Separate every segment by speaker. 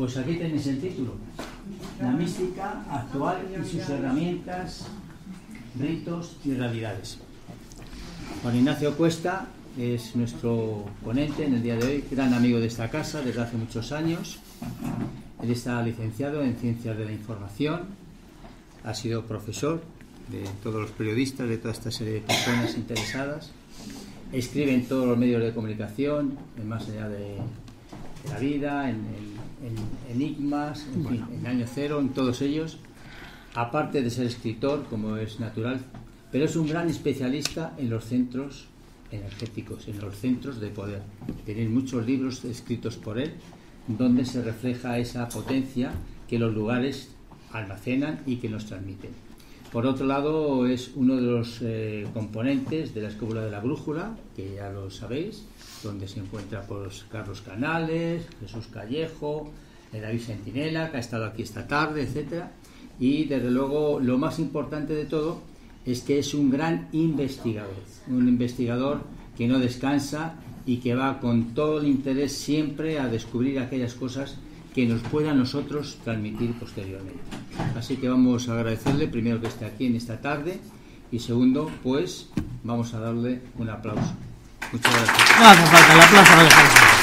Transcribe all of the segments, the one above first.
Speaker 1: Pues aquí tenéis el título: La mística actual y sus herramientas, ritos y realidades. Juan Ignacio Cuesta es nuestro ponente en el día de hoy, gran amigo de esta casa desde hace muchos años. Él está licenciado en Ciencias de la Información, ha sido profesor de todos los periodistas, de toda esta serie de personas interesadas. Escribe en todos los medios de comunicación, en Más allá de la vida, en Enigmas, en fin, en Año Cero, en todos ellos. Aparte de ser escritor, como es natural, pero es un gran especialista en los centros energéticos, en los centros de poder. Tenéis muchos libros escritos por él, donde se refleja esa potencia que los lugares almacenan y que nos transmiten. Por otro lado, es uno de los componentes de la Escóbula de la Brújula, que ya lo sabéis, donde se encuentra pues, Carlos Canales, Jesús Callejo, David Sentinela, que ha estado aquí esta tarde, etcétera. Y desde luego lo más importante de todo es que es un gran investigador, un investigador que no descansa y que va con todo el interés siempre a descubrir aquellas cosas que nos pueda a nosotros transmitir posteriormente. Así que vamos a agradecerle primero que esté aquí en esta tarde y segundo, pues vamos a darle un aplauso. Muchas gracias.
Speaker 2: No hace falta el aplauso, no hace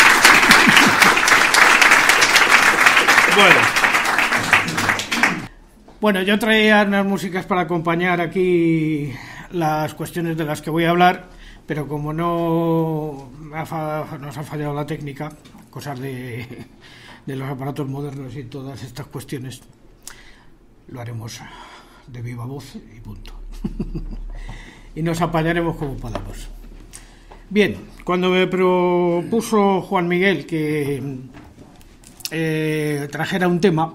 Speaker 2: falta. Bueno, yo traía unas músicas para acompañar aquí las cuestiones de las que voy a hablar, pero como nos ha fallado la técnica, cosas de los aparatos modernos y todas estas cuestiones, lo haremos de viva voz y punto. Y nos apañaremos como podamos. Bien, cuando me propuso Juan Miguel que trajera un tema,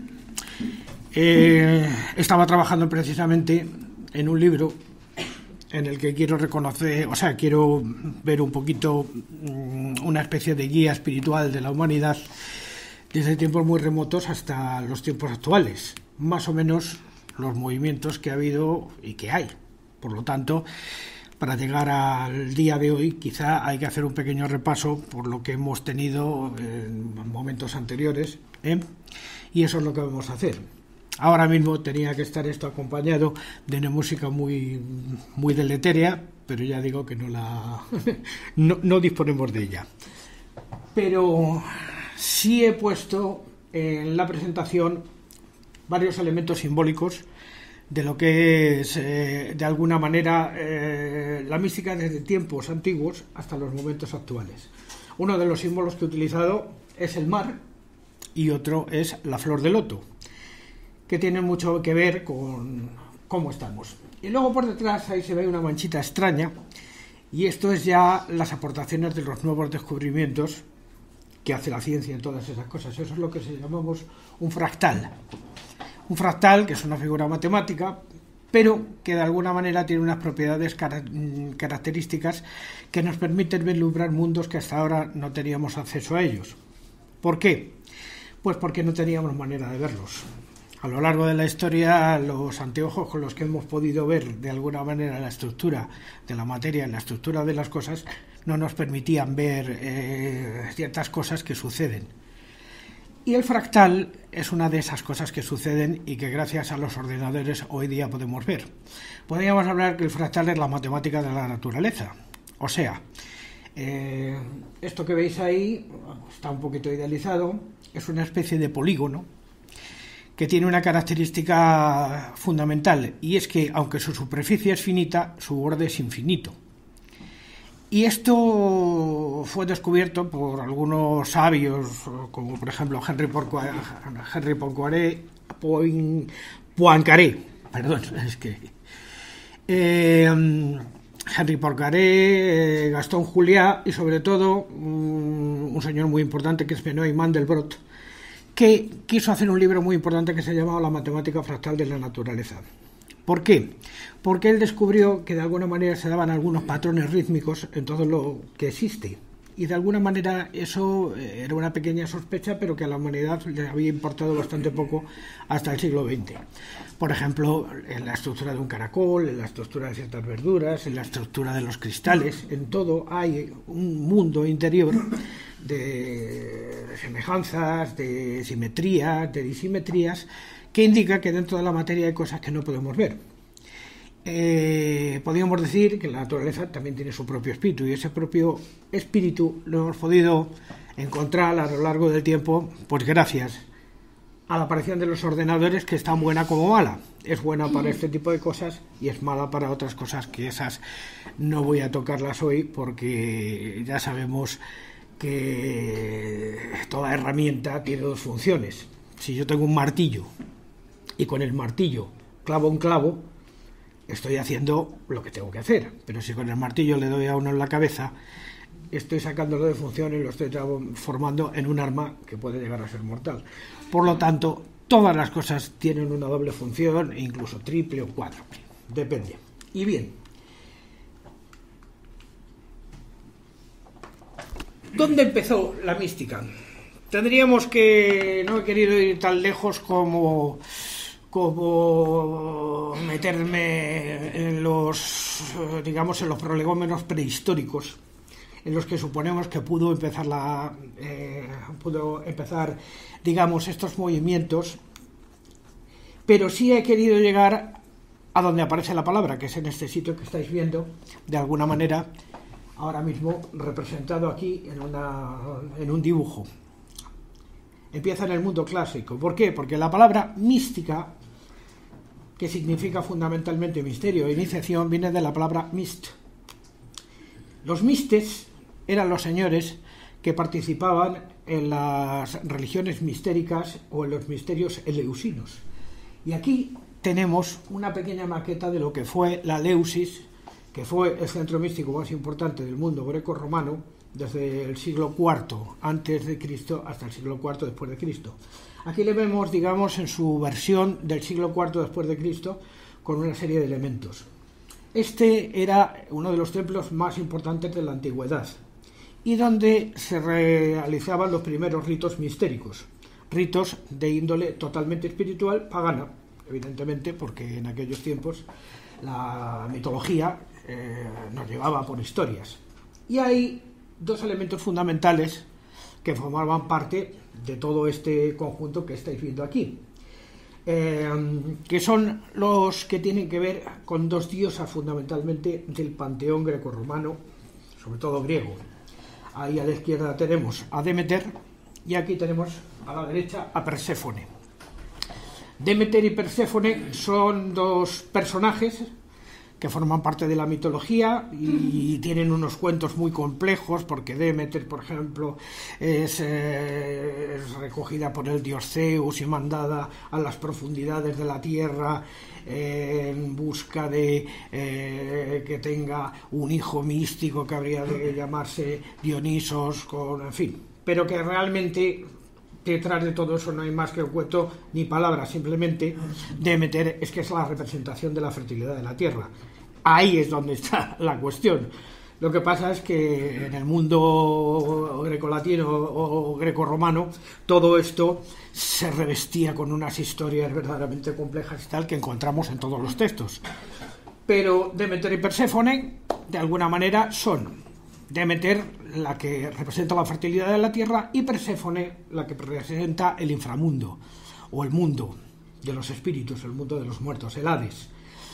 Speaker 2: estaba trabajando precisamente en un libro en el que quiero reconocer, quiero ver un poquito una especie de guía espiritual de la humanidad desde tiempos muy remotos hasta los tiempos actuales, más o menos los movimientos que ha habido y que hay. Por lo tanto, para llegar al día de hoy, quizá hay que hacer un pequeño repaso por lo que hemos tenido en momentos anteriores, y eso es lo que vamos a hacer. Ahora mismo tenía que estar esto acompañado de una música muy, muy deletérea, pero ya digo que no disponemos de ella. Pero sí he puesto en la presentación varios elementos simbólicos de lo que es, de alguna manera, la mística desde tiempos antiguos hasta los momentos actuales. Uno de los símbolos que he utilizado es el mar y otro es la flor de loto, que tienen mucho que ver con cómo estamos. Y luego por detrás ahí se ve una manchita extraña, y esto es ya las aportaciones de los nuevos descubrimientos que hace la ciencia en todas esas cosas. Eso es lo que llamamos un fractal. Un fractal, que es una figura matemática, pero que de alguna manera tiene unas propiedades características que nos permiten vislumbrar mundos que hasta ahora no teníamos acceso a ellos. ¿Por qué? Pues porque no teníamos manera de verlos. A lo largo de la historia, los anteojos con los que hemos podido ver de alguna manera la estructura de la materia, la estructura de las cosas, no nos permitían ver ciertas cosas que suceden. Y el fractal es una de esas cosas que suceden y que gracias a los ordenadores hoy día podemos ver. Podríamos hablar que el fractal es la matemática de la naturaleza. O sea, esto que veis ahí está un poquito idealizado, es una especie de polígono que tiene una característica fundamental, y es que aunque su superficie es finita, su borde es infinito. Y esto fue descubierto por algunos sabios, como por ejemplo Henry Poincaré, Henry Poincaré, Gastón Juliá y sobre todo un señor muy importante que es Benoit Mandelbrot, que quiso hacer un libro muy importante que se llamaba La matemática fractal de la naturaleza. ¿Por qué? Porque él descubrió que de alguna manera se daban algunos patrones rítmicos en todo lo que existe. y de alguna manera eso era una pequeña sospecha, pero que a la humanidad le había importado bastante poco hasta el siglo XX. Por ejemplo, en la estructura de un caracol, en la estructura de ciertas verduras, en la estructura de los cristales, en todo hay un mundo interior de semejanzas, de simetrías, de disimetrías, que indica que dentro de la materia hay cosas que no podemos ver. Podríamos decir que la naturaleza también tiene su propio espíritu, y ese propio espíritu lo hemos podido encontrar a lo largo del tiempo, pues gracias a la aparición de los ordenadores, que es tan buena como mala. Es buena para este tipo de cosas y es mala para otras cosas, que esas no voy a tocarlas hoy, porque ya sabemos que toda herramienta tiene dos funciones. Si yo tengo un martillo y con el martillo clavo un clavo, estoy haciendo lo que tengo que hacer, pero si con el martillo le doy a uno en la cabeza, estoy sacándolo de función y lo estoy transformando en un arma que puede llegar a ser mortal. Por lo tanto, todas las cosas tienen una doble función, incluso triple o cuádruple, depende. Y bien, ¿dónde empezó la mística? Tendríamos que, no he querido ir tan lejos como meterme en los, digamos, en los prolegómenos prehistóricos, en los que suponemos que pudo empezar, digamos, estos movimientos, pero sí he querido llegar a donde aparece la palabra, que es en este sitio que estáis viendo, de alguna manera, ahora mismo representado aquí en un dibujo. Empieza en el mundo clásico. ¿Por qué? Porque la palabra mística, que significa fundamentalmente misterio e iniciación, viene de la palabra mist. Los mistes eran los señores que participaban en las religiones mistéricas o en los misterios eleusinos. Y aquí tenemos una pequeña maqueta de lo que fue la Eleusis, que fue el centro místico más importante del mundo greco-romano desde el siglo IV antes de Cristo hasta el siglo IV después de Cristo. Aquí le vemos, digamos, en su versión del siglo IV después de Cristo, con una serie de elementos. Este era uno de los templos más importantes de la antigüedad y donde se realizaban los primeros ritos mistéricos, ritos de índole totalmente espiritual, pagana, evidentemente, porque en aquellos tiempos la mitología nos llevaba por historias. Y hay dos elementos fundamentales que formaban parte de todo este conjunto que estáis viendo aquí, que son los que tienen que ver con dos diosas fundamentalmente del panteón grecorromano, sobre todo griego. Ahí a la izquierda tenemos a Demeter y aquí tenemos a la derecha a Perséfone. Demeter y Perséfone son dos personajes que forman parte de la mitología y tienen unos cuentos muy complejos, porque Demeter, por ejemplo, es recogida por el dios Zeus y mandada a las profundidades de la tierra en busca de que tenga un hijo místico que habría de llamarse Dionisos, en fin, pero que realmente detrás de todo eso no hay más que un cuento ni palabras, simplemente Demeter es que es la representación de la fertilidad de la tierra. Ahí es donde está la cuestión. Lo que pasa es que en el mundo grecolatino o grecorromano todo esto se revestía con unas historias verdaderamente complejas y tal que encontramos en todos los textos. Pero Demeter y Perséfone, de alguna manera, son Demeter la que representa la fertilidad de la tierra y Perséfone la que representa el inframundo o el mundo de los espíritus, el mundo de los muertos, el Hades.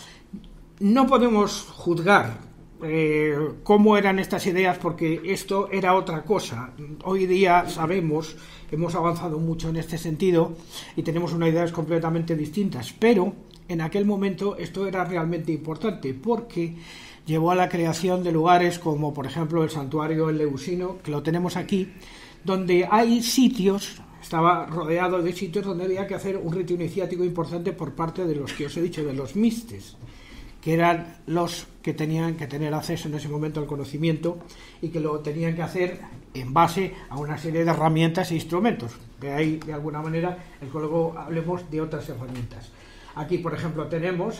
Speaker 2: No podemos juzgar cómo eran estas ideas, porque esto era otra cosa. Hoy día sabemos, hemos avanzado mucho en este sentido y tenemos unas ideas completamente distintas, pero en aquel momento esto era realmente importante porque llevó a la creación de lugares como, por ejemplo, el santuario eleusino, que lo tenemos aquí, donde hay sitios, estaba rodeado de sitios donde había que hacer un rito iniciático importante por parte de los que os he dicho, de los mistes, que eran los que tenían que tener acceso en ese momento al conocimiento y que lo tenían que hacer en base a una serie de herramientas e instrumentos. De ahí, de alguna manera, el que luego hablemos de otras herramientas. Aquí, por ejemplo, tenemos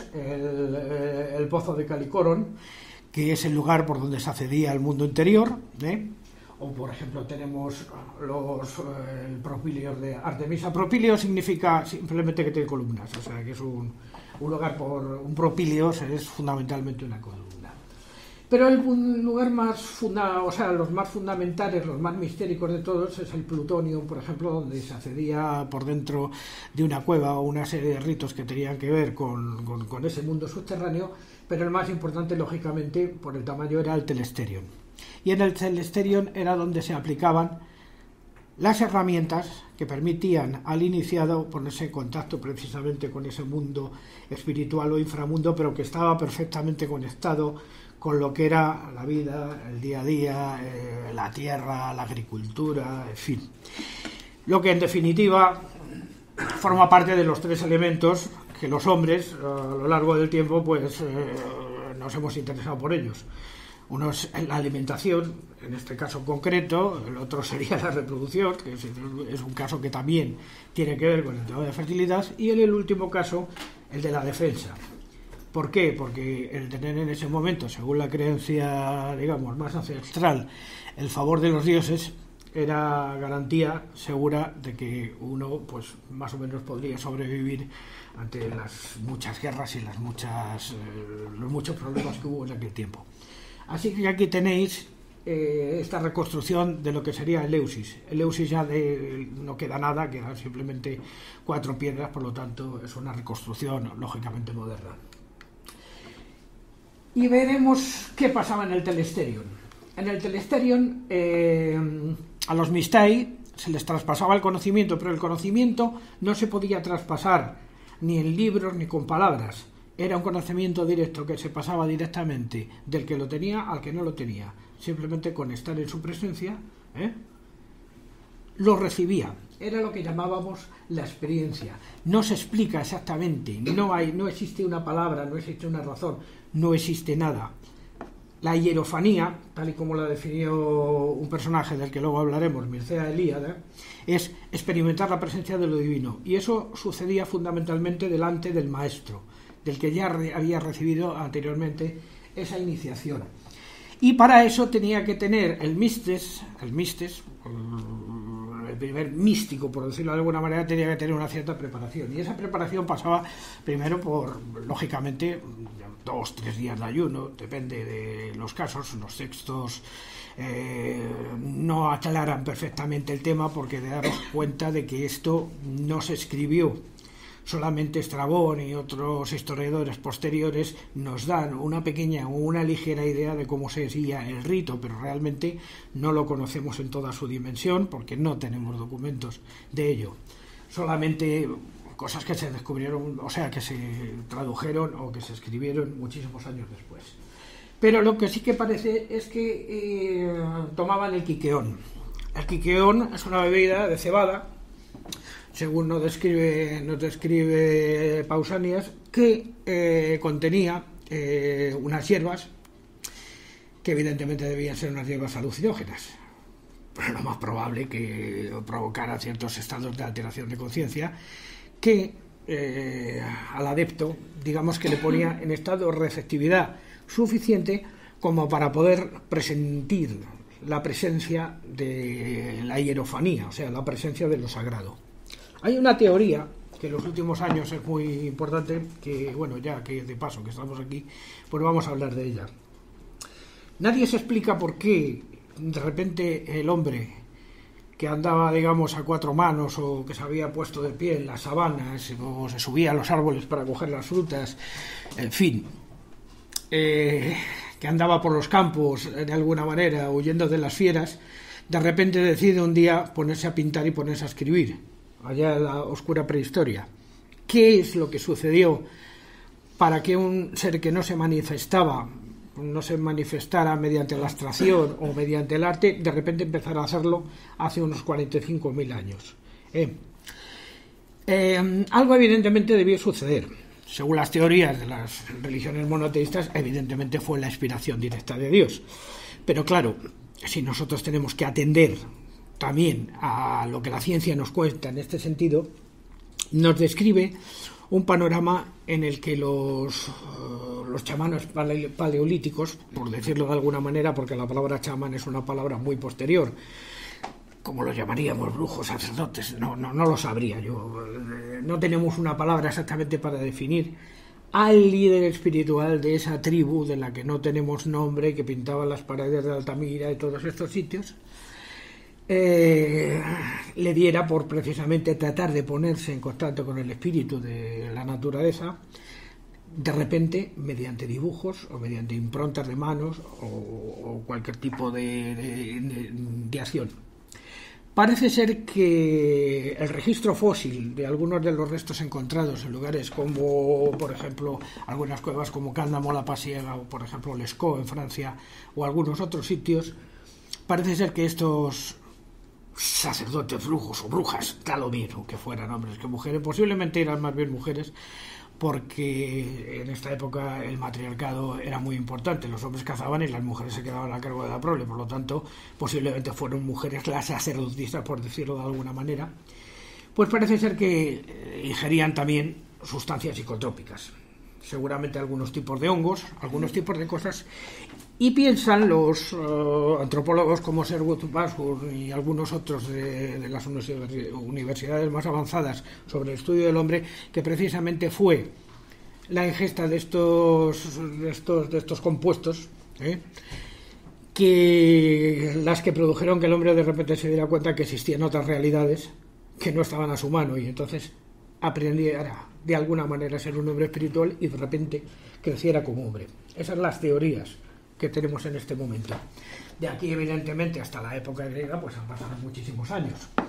Speaker 2: el pozo de Calicoron, que es el lugar por donde se accedía al mundo interior, o por ejemplo tenemos el propíleo de Artemisa. Propíleo significa simplemente que tiene columnas, o sea que es un lugar un propíleo es fundamentalmente una columna. Pero el lugar los más fundamentales, los más mistéricos de todos es el plutonio, por ejemplo, donde se accedía por dentro de una cueva o una serie de ritos que tenían que ver con ese mundo subterráneo, pero el más importante, lógicamente, por el tamaño, era el Telesterion. Y en el Telesterion era donde se aplicaban las herramientas que permitían al iniciado ponerse en contacto precisamente con ese mundo espiritual o inframundo, pero que estaba perfectamente conectado con lo que era la vida, el día a día, la tierra, la agricultura, en fin. Lo que en definitiva forma parte de los tres elementos que los hombres a lo largo del tiempo pues nos hemos interesado por ellos. Uno es la alimentación, en este caso concreto, el otro sería la reproducción, que es un caso que también tiene que ver con el tema de fertilidad, y en el último caso, el de la defensa. ¿Por qué? Porque el tener en ese momento, según la creencia, digamos, más ancestral, el favor de los dioses, era garantía segura de que uno, pues, más o menos podría sobrevivir ante las muchas guerras y los muchos problemas que hubo en aquel tiempo. Así que aquí tenéis esta reconstrucción de lo que sería Eleusis. Eleusis ya no queda nada, quedan simplemente 4 piedras, por lo tanto es una reconstrucción lógicamente moderna. Y veremos qué pasaba en el Telesterion. En el Telesterion a los Mystei se les traspasaba el conocimiento, pero el conocimiento no se podía traspasar ni en libros ni con palabras. Era un conocimiento directo que se pasaba directamente del que lo tenía al que no lo tenía. Simplemente con estar en su presencia, lo recibía. Era lo que llamábamos la experiencia. No se explica exactamente, no existe una palabra, no existe una razón, no existe nada. La hierofanía, tal y como la definió un personaje del que luego hablaremos, Mircea Eliade, es experimentar la presencia de lo divino. Y eso sucedía fundamentalmente delante del maestro, del que ya había recibido anteriormente esa iniciación. Y para eso tenía que tener el mistes, el primer místico, por decirlo de alguna manera, tenía que tener una cierta preparación. Y esa preparación pasaba primero por, lógicamente, 2-3 días de ayuno, depende de los casos. Los textos no aclaran perfectamente el tema, porque de daros cuenta de que esto no se escribió. Solamente Estrabón y otros historiadores posteriores nos dan una pequeña o una ligera idea de cómo se hacía el rito, pero realmente no lo conocemos en toda su dimensión porque no tenemos documentos de ello. Solamente cosas que se descubrieron, o sea, que se tradujeron o que se escribieron muchísimos años después. Pero lo que sí que parece es que tomaban el quiqueón. El quiqueón es una bebida de cebada, según nos describe Pausanias, que contenía unas hierbas que evidentemente debían ser unas hierbas alucinógenas, pero lo más probable que provocara ciertos estados de alteración de conciencia que al adepto, digamos que le ponía en estado de receptividad suficiente como para poder presentir la presencia de la hierofanía, o sea, la presencia de lo sagrado. Hay una teoría que en los últimos años es muy importante, que bueno, ya que de paso que estamos aquí, pues vamos a hablar de ella. Nadie se explica por qué de repente el hombre que andaba, digamos, a 4 manos o que se había puesto de pie en las sabanas o se subía a los árboles para coger las frutas, en fin, que andaba por los campos de alguna manera huyendo de las fieras, de repente decide un día ponerse a pintar y ponerse a escribir. Allá en la oscura prehistoria. ¿Qué es lo que sucedió para que un ser que no se manifestara mediante la abstracción o mediante el arte, de repente empezara a hacerlo hace unos 45.000 años? Algo evidentemente debió suceder. Según las teorías de las religiones monoteístas, evidentemente fue la inspiración directa de Dios. Pero claro, si nosotros tenemos que atender también a lo que la ciencia nos cuenta en este sentido, nos describe un panorama en el que los los chamanes paleolíticos, por decirlo de alguna manera, porque la palabra chamán es una palabra muy posterior, como lo llamaríamos, brujos, sacerdotes, no lo sabría yo. No tenemos una palabra exactamente para definir al líder espiritual de esa tribu de la que no tenemos nombre, que pintaba las paredes de Altamira y todos estos sitios, le diera por precisamente tratar de ponerse en contacto con el espíritu de la naturaleza, de repente, mediante dibujos o mediante improntas de manos o cualquier tipo de acción. Parece ser que el registro fósil de algunos de los restos encontrados en lugares como, por ejemplo, algunas cuevas como Candamo-la-Pasiega o, por ejemplo, Lescaut en Francia o algunos otros sitios, parece ser que estos sacerdotes, brujos o brujas, da lo mismo que fueran hombres que mujeres, posiblemente eran más bien mujeres, porque en esta época el matriarcado era muy importante, los hombres cazaban y las mujeres se quedaban a cargo de la prole, por lo tanto posiblemente fueron mujeres las sacerdotisas, por decirlo de alguna manera, pues parece ser que ingerían también sustancias psicotrópicas, seguramente algunos tipos de hongos, algunos tipos de cosas, y piensan los antropólogos como Sherwood Bashwood y algunos otros de las universidades más avanzadas sobre el estudio del hombre, que precisamente fue la ingesta de estos compuestos, que las que produjeron que el hombre de repente se diera cuenta que existían otras realidades que no estaban a su mano, y entonces aprendiera de alguna manera a ser un hombre espiritual y de repente creciera como hombre. Esas son las teorías que tenemos en este momento. De aquí, evidentemente, hasta la época griega, pues han pasado muchísimos años.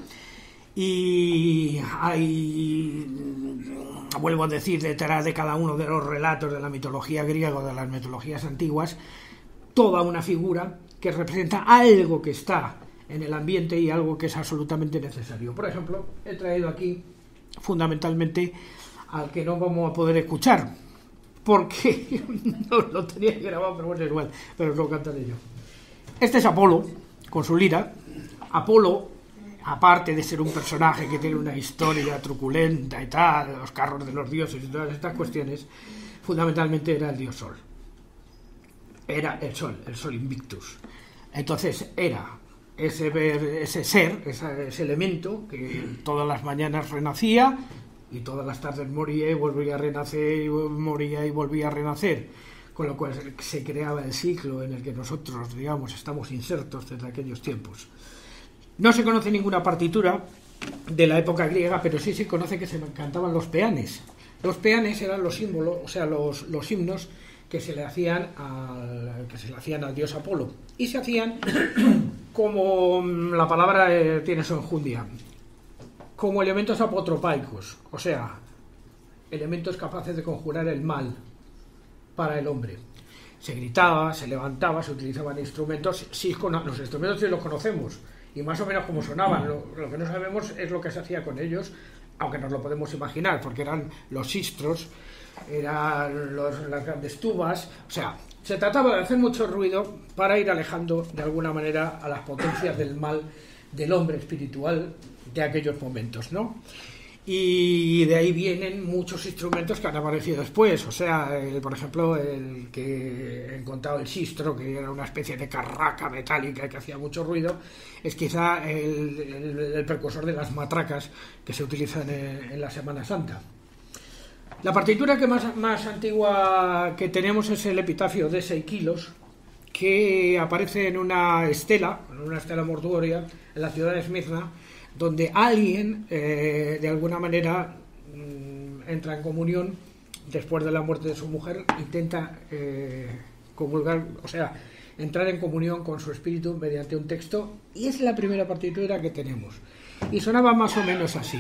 Speaker 2: Y hay, vuelvo a decir, detrás de cada uno de los relatos de la mitología griega o de las mitologías antiguas, toda una figura que representa algo que está en el ambiente y algo que es absolutamente necesario. Por ejemplo, he traído aquí, fundamentalmente, al que no vamos a poder escuchar, porque no lo tenía grabado, pero bueno, es igual, pero os lo cantaré yo. Este es Apolo, con su lira. Apolo, aparte de ser un personaje que tiene una historia truculenta y tal, los carros de los dioses y todas estas cuestiones, fundamentalmente era el dios Sol. Era el Sol Invictus. Entonces era ese ser, ese elemento que todas las mañanas renacía y todas las tardes moría y volvía a renacer, y moría y volvía a renacer, con lo cual se creaba el ciclo en el que nosotros, digamos, estamos insertos desde aquellos tiempos. No se conoce ninguna partitura de la época griega, pero sí se conoce que se cantaban los peanes. Los peanes eran los símbolos, o sea, los himnos que se le hacían al dios Apolo, y se hacían como la palabra tiene su enjundia, como elementos apotropaicos, o sea, elementos capaces de conjurar el mal para el hombre. Se gritaba, se levantaba, se utilizaban instrumentos, los instrumentos sí los conocemos, y más o menos como sonaban, lo que no sabemos es lo que se hacía con ellos, aunque nos lo podemos imaginar, porque eran los sistros, eran las grandes tubas, o sea, se trataba de hacer mucho ruido para ir alejando de alguna manera a las potencias del mal del hombre espiritual de aquellos momentos, ¿no? Y de ahí vienen muchos instrumentos que han aparecido después, o sea, por ejemplo, el que he encontrado, el sistro, que era una especie de carraca metálica que hacía mucho ruido, es quizá el precursor de las matracas que se utilizan en la Semana Santa. La partitura que más antigua que tenemos es el epitafio de Seikilos, que aparece en una estela mortuoria en la ciudad de Esmirna, donde alguien, de alguna manera, entra en comunión después de la muerte de su mujer, intenta comulgar, o sea, entrar en comunión con su espíritu mediante un texto, y es la primera partitura que tenemos. Y sonaba más o menos así.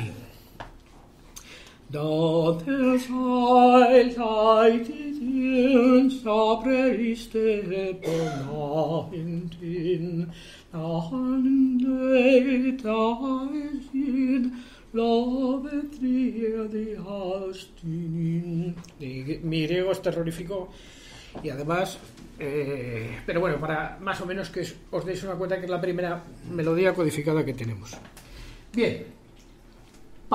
Speaker 2: Mi griego es terrorífico y además, pero bueno, para más o menos que os deis una cuenta que es la primera melodía codificada que tenemos. Bien,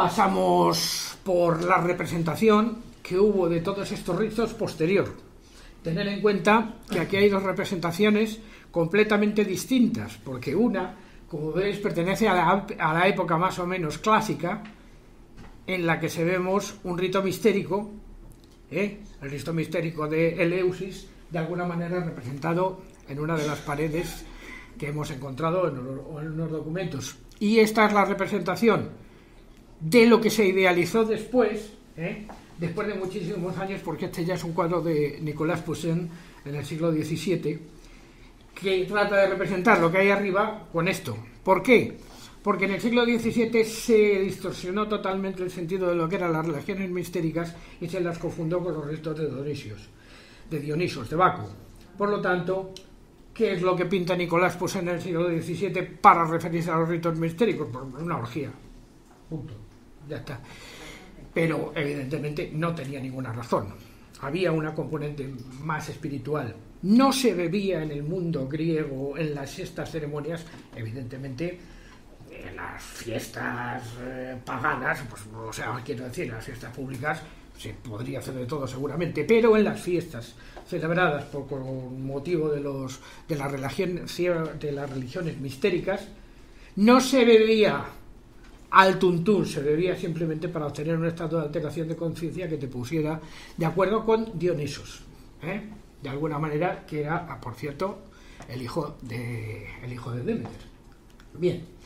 Speaker 2: pasamos por la representación que hubo de todos estos ritos posterior. Tener en cuenta que aquí hay dos representaciones completamente distintas, porque una, como veis, pertenece a la época más o menos clásica, en la que se vemos un rito mistérico, el rito mistérico de Eleusis, de alguna manera representado en una de las paredes que hemos encontrado en los documentos. Y esta es la representación de lo que se idealizó después, después de muchísimos años, porque este ya es un cuadro de Nicolas Poussin en el siglo XVII, que trata de representar lo que hay arriba con esto. ¿Por qué? Porque en el siglo XVII se distorsionó totalmente el sentido de lo que eran las religiones mistéricas y se las confundió con los ritos de Dionisos, de Baco. Por lo tanto, ¿qué es lo que pinta Nicolas Poussin en el siglo XVII para referirse a los ritos mistéricos? Pues una orgía. Punto. Ya está. Pero evidentemente no tenía ninguna razón. Había una componente más espiritual. No se bebía en el mundo griego en estas ceremonias, evidentemente. En las fiestas paganas, pues, o sea, quiero decir, en las fiestas públicas se podría hacer de todo seguramente, pero en las fiestas celebradas con motivo de las religiones mistéricas no se bebía al tuntún, se bebía simplemente para obtener un estado de alteración de conciencia que te pusiera de acuerdo con Dionisos, de alguna manera, que era, por cierto, el hijo de Demeter. Bien.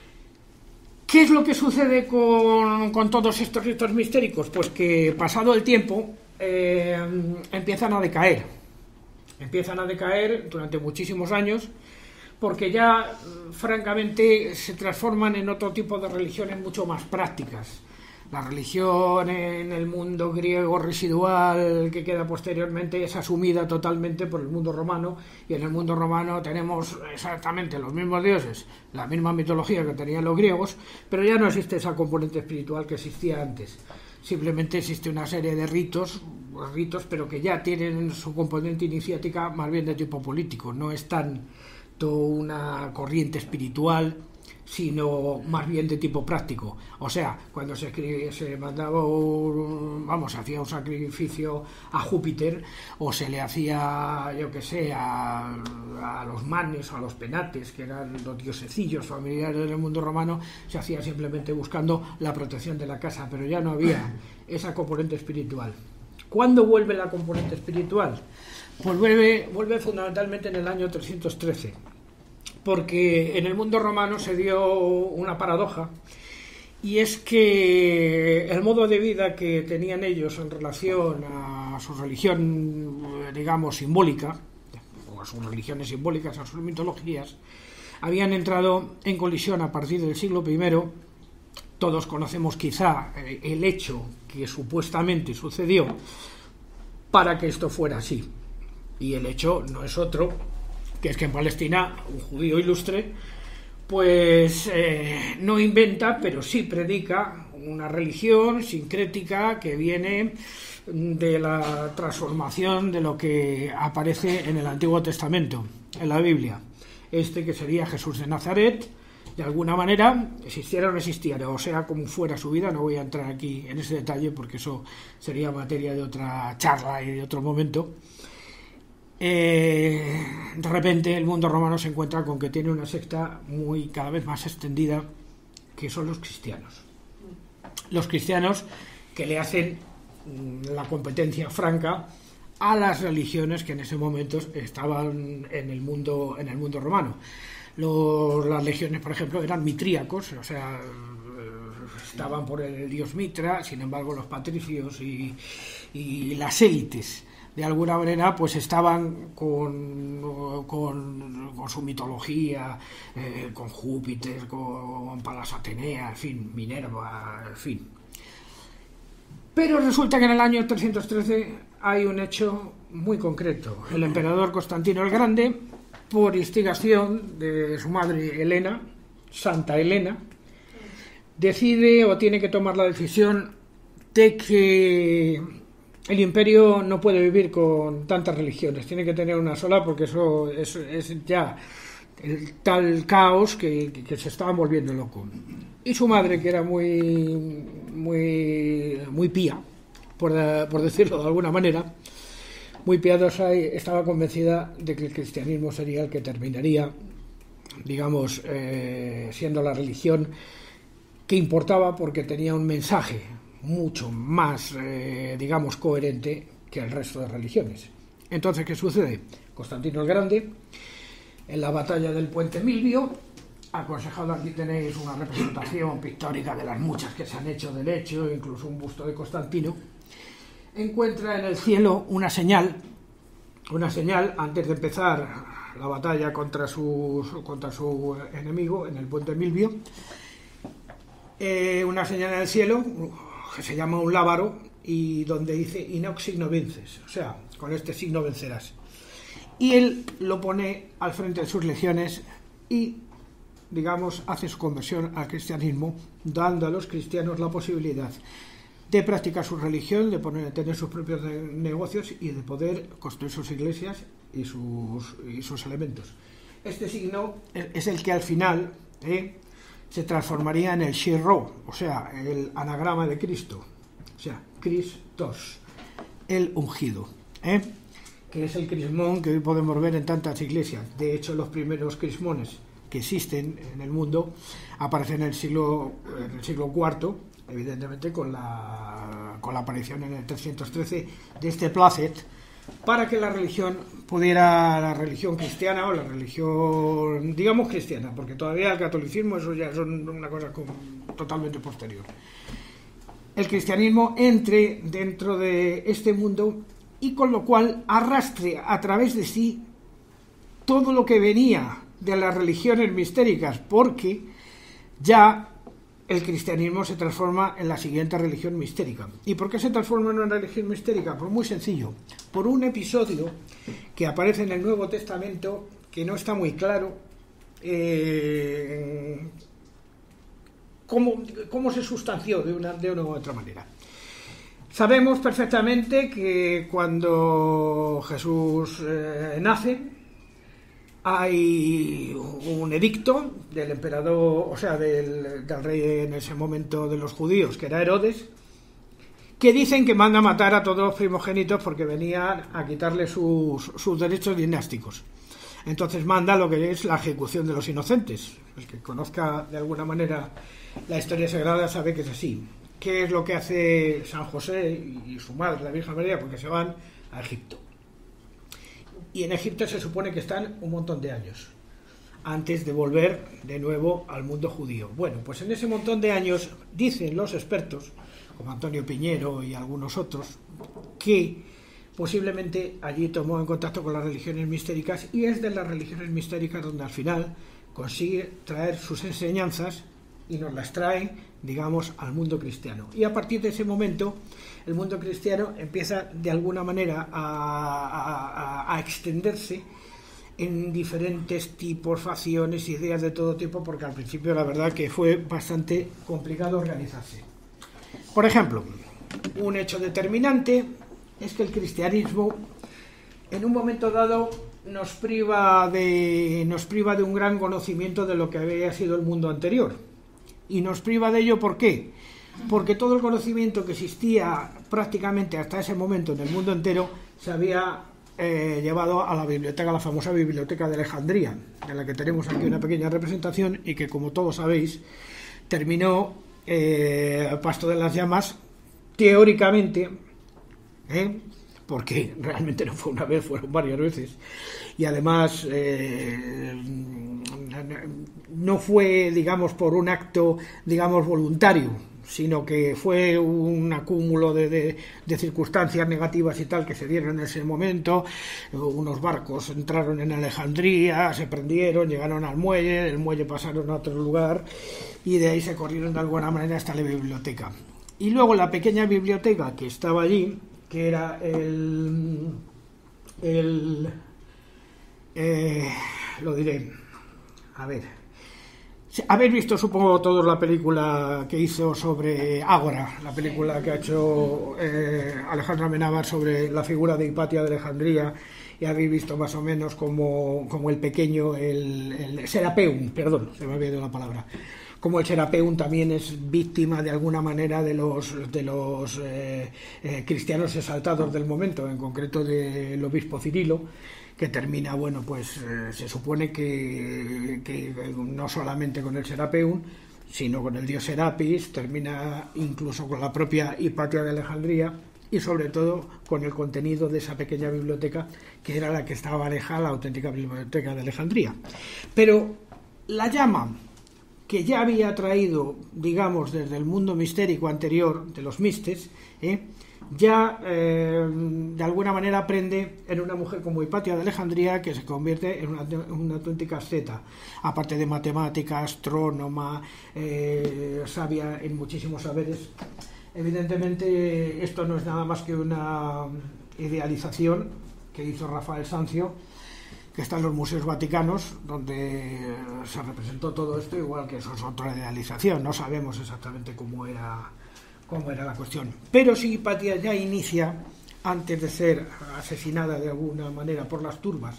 Speaker 2: ¿Qué es lo que sucede con todos estos ritos mistéricos? Pues que pasado el tiempo empiezan a decaer. Empiezan a decaer durante muchísimos años porque ya francamente se transforman en otro tipo de religiones mucho más prácticas. La religión en el mundo griego residual que queda posteriormente es asumida totalmente por el mundo romano, y en el mundo romano tenemos exactamente los mismos dioses, la misma mitología que tenían los griegos, pero ya no existe esa componente espiritual que existía antes. Simplemente existe una serie de ritos, pero que ya tienen su componente iniciática más bien de tipo político, no es tanto una corriente espiritual, sino más bien de tipo práctico. O sea, cuando se mandaba hacía un sacrificio a Júpiter, o se le hacía, yo que sé, a los manes o a los penates, que eran los diosecillos familiares del mundo romano, se hacía simplemente buscando la protección de la casa, pero ya no había esa componente espiritual. ¿Cuándo vuelve la componente espiritual? Pues vuelve fundamentalmente en el año 313. Porque en el mundo romano se dio una paradoja, y es que el modo de vida que tenían ellos en relación a su religión, digamos, simbólica, o a sus religiones simbólicas, a sus mitologías, habían entrado en colisión a partir del siglo I. Todos conocemos quizá el hecho que supuestamente sucedió para que esto fuera así. Y el hecho no es otro que es que en Palestina un judío ilustre pues no inventa, pero sí predica una religión sincrética que viene de la transformación de lo que aparece en el Antiguo Testamento, en la Biblia. Que sería Jesús de Nazaret, de alguna manera, existiera o no existiera, o sea, como fuera su vida. No voy a entrar aquí en ese detalle porque eso sería materia de otra charla y de otro momento. De repente el mundo romano se encuentra con que tiene una secta cada vez más extendida, que son los cristianos. Los cristianos que le hacen la competencia franca a las religiones que en ese momento estaban en el mundo romano. Las legiones, por ejemplo, eran mitríacos, o sea, estaban por el dios Mitra. Sin embargo, los patricios y las élites, de alguna manera, pues estaban con su mitología, con Júpiter, con Palas Atenea, en fin, Minerva, en fin. Pero resulta que en el año 313 hay un hecho muy concreto. El emperador Constantino el Grande, por instigación de su madre Helena, Santa Helena, decide o tiene que tomar la decisión de que el imperio no puede vivir con tantas religiones, tiene que tener una sola, porque eso es ya el tal caos que se estaba volviendo loco. Y su madre, que era muy pía, por decirlo de alguna manera, muy piadosa, y estaba convencida de que el cristianismo sería el que terminaría, digamos, siendo la religión que importaba, porque tenía un mensaje mucho más, digamos, coherente que el resto de religiones. Entonces, ¿qué sucede? Constantino el Grande, en la batalla del Puente Milvio, aconsejado, aquí tenéis una representación pictórica de las muchas que se han hecho del hecho, incluso un busto de Constantino, encuentra en el cielo una señal antes de empezar la batalla contra su enemigo en el Puente Milvio, una señal en el cielo que se llama un lábaro, y donde dice inox signo vences, o sea, con este signo vencerás. Y él lo pone al frente de sus legiones y, digamos, hace su conversión al cristianismo, dando a los cristianos la posibilidad de practicar su religión, de tener sus propios negocios y de poder construir sus iglesias y sus elementos. Este signo es el que al final se transformaría en el Shirro, o sea, el anagrama de Cristo, o sea, Christos, el ungido, que es el crismón que hoy podemos ver en tantas iglesias. De hecho, los primeros crismones que existen en el mundo aparecen en el siglo IV, evidentemente con la aparición en el 313 de este Placet, para que la religión cristiana, o la religión, digamos, cristiana, porque todavía el catolicismo, eso ya es una cosa totalmente posterior, el cristianismo entre dentro de este mundo, y con lo cual arrastre a través de sí todo lo que venía de las religiones mistéricas, porque ya el cristianismo se transforma en la siguiente religión mistérica. ¿Y por qué se transforma en una religión mistérica? Pues muy sencillo, por un episodio que aparece en el Nuevo Testamento que no está muy claro cómo se sustanció de una u otra manera. Sabemos perfectamente que cuando Jesús nace, hay un edicto del emperador, o sea, del rey en ese momento de los judíos, que era Herodes, que dicen que manda a matar a todos los primogénitos porque venían a quitarle sus derechos dinásticos. Entonces manda lo que es la ejecución de los inocentes. El que conozca de alguna manera la historia sagrada sabe que es así. ¿Qué es lo que hace San José y su madre, la Virgen María? Porque se van a Egipto. Y en Egipto se supone que están un montón de años antes de volver de nuevo al mundo judío. Bueno, pues en ese montón de años dicen los expertos, como Antonio Piñero y algunos otros, que posiblemente allí tomó en contacto con las religiones mistéricas, y es de las religiones mistéricas donde al final consigue traer sus enseñanzas y nos las trae, digamos, al mundo cristiano. Y a partir de ese momento el mundo cristiano empieza de alguna manera a extenderse en diferentes tipos, facciones, ideas de todo tipo, porque al principio la verdad que fue bastante complicado organizarse. Por ejemplo, un hecho determinante es que el cristianismo en un momento dado nos priva de un gran conocimiento de lo que había sido el mundo anterior. Y nos priva de ello, ¿por qué? Porque todo el conocimiento que existía prácticamente hasta ese momento en el mundo entero se había llevado a la biblioteca, la famosa biblioteca de Alejandría, de la que tenemos aquí una pequeña representación, y que, como todos sabéis, terminó Pasto de las Llamas, teóricamente, porque realmente no fue una vez, fueron varias veces, y además no fue, digamos, por un acto, digamos, voluntario, sino que fue un acúmulo de circunstancias negativas y tal que se dieron en ese momento. Unos barcos entraron en Alejandría, se prendieron, llegaron al muelle, del muelle pasaron a otro lugar y de ahí se corrieron de alguna manera hasta la biblioteca. Y luego la pequeña biblioteca que estaba allí, que era lo diré, a ver, habéis visto, supongo todos, la película que hizo sobre Ágora, la película que ha hecho Alejandro Amenábar sobre la figura de Hipatia de Alejandría, y habéis visto más o menos como el pequeño, el Serapeum, perdón, se me ha olvidado la palabra, como el Serapeum también es víctima de alguna manera de los cristianos exaltados del momento, en concreto del obispo Cirilo, que termina, bueno, pues se supone que no solamente con el Serapeum, sino con el dios Serapis, termina incluso con la propia Hipatia de Alejandría, y sobre todo con el contenido de esa pequeña biblioteca que era la que estaba alejada, la auténtica biblioteca de Alejandría. Pero la llama que ya había traído, digamos, desde el mundo mistérico anterior, de los mistes, ya de alguna manera prende en una mujer como Hipatia de Alejandría, que se convierte en una auténtica asceta, aparte de matemática, astrónoma, sabia en muchísimos saberes. Evidentemente esto no es nada más que una idealización que hizo Rafael Sanzio, que está en los museos vaticanos, donde se representó todo esto, igual que eso es otra idealización. No sabemos exactamente cómo era la cuestión. Pero sí, Hipatia ya inicia, antes de ser asesinada de alguna manera por las turbas,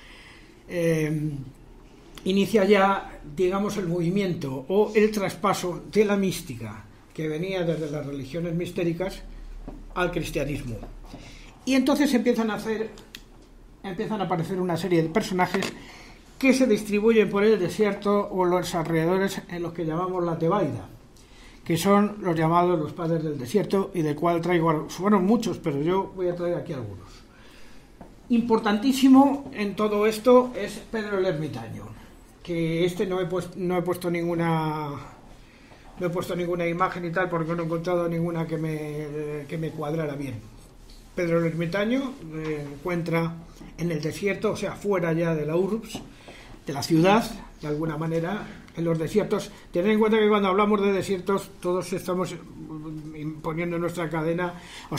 Speaker 2: inicia ya, digamos, el movimiento o el traspaso de la mística que venía desde las religiones mistéricas al cristianismo. Y entonces empiezan a aparecer una serie de personajes que se distribuyen por el desierto o los alrededores en los que llamamos la Tebaida, que son los llamados los padres del desierto, y del cual traigo, fueron muchos, pero yo voy a traer aquí algunos. Importantísimo en todo esto es Pedro el Ermitaño, que no he puesto ninguna imagen y tal, porque no he encontrado ninguna que me cuadrara bien. Pedro el Ermitaño encuentra en el desierto, o sea, fuera ya de la urbs, de la ciudad, de alguna manera, en los desiertos. Tened en cuenta que cuando hablamos de desiertos, todos estamos poniendo en nuestra cadena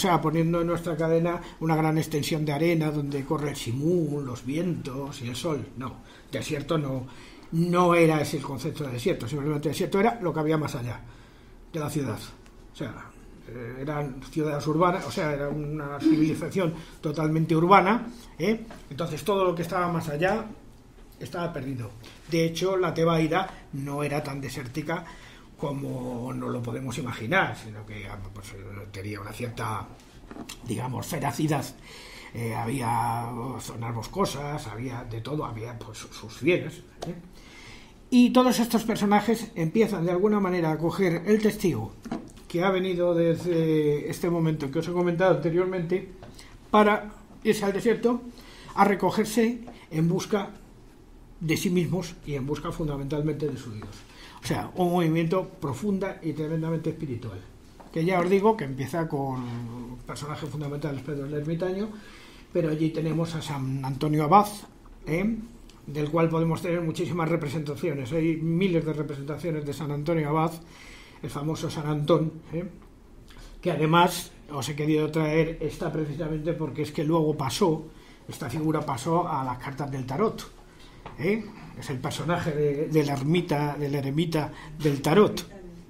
Speaker 2: una gran extensión de arena donde corre el simul, los vientos y el sol. No, desierto no era ese el concepto de desierto. Simplemente desierto era lo que había más allá de la ciudad. O sea, eran ciudades urbanas, o sea, era una civilización totalmente urbana, entonces todo lo que estaba más allá estaba perdido. De hecho, la Tebaida no era tan desértica como nos lo podemos imaginar, sino que pues, tenía una cierta, digamos, feracidad. Había zonas boscosas, había de todo, había pues sus fieles, y todos estos personajes empiezan de alguna manera a coger el testigo que ha venido desde este momento que os he comentado anteriormente para irse al desierto a recogerse en busca de sí mismos y en busca fundamentalmente de su Dios. O sea, un movimiento profunda y tremendamente espiritual, que ya os digo que empieza con personajes fundamentales, Pedro el Ermitaño, pero allí tenemos a San Antonio Abad, del cual podemos tener muchísimas representaciones. Hay miles de representaciones de San Antonio Abad, el famoso San Antón, que además os he querido traer esta precisamente porque es que luego esta figura pasó a las cartas del tarot. Es el personaje del eremita del tarot.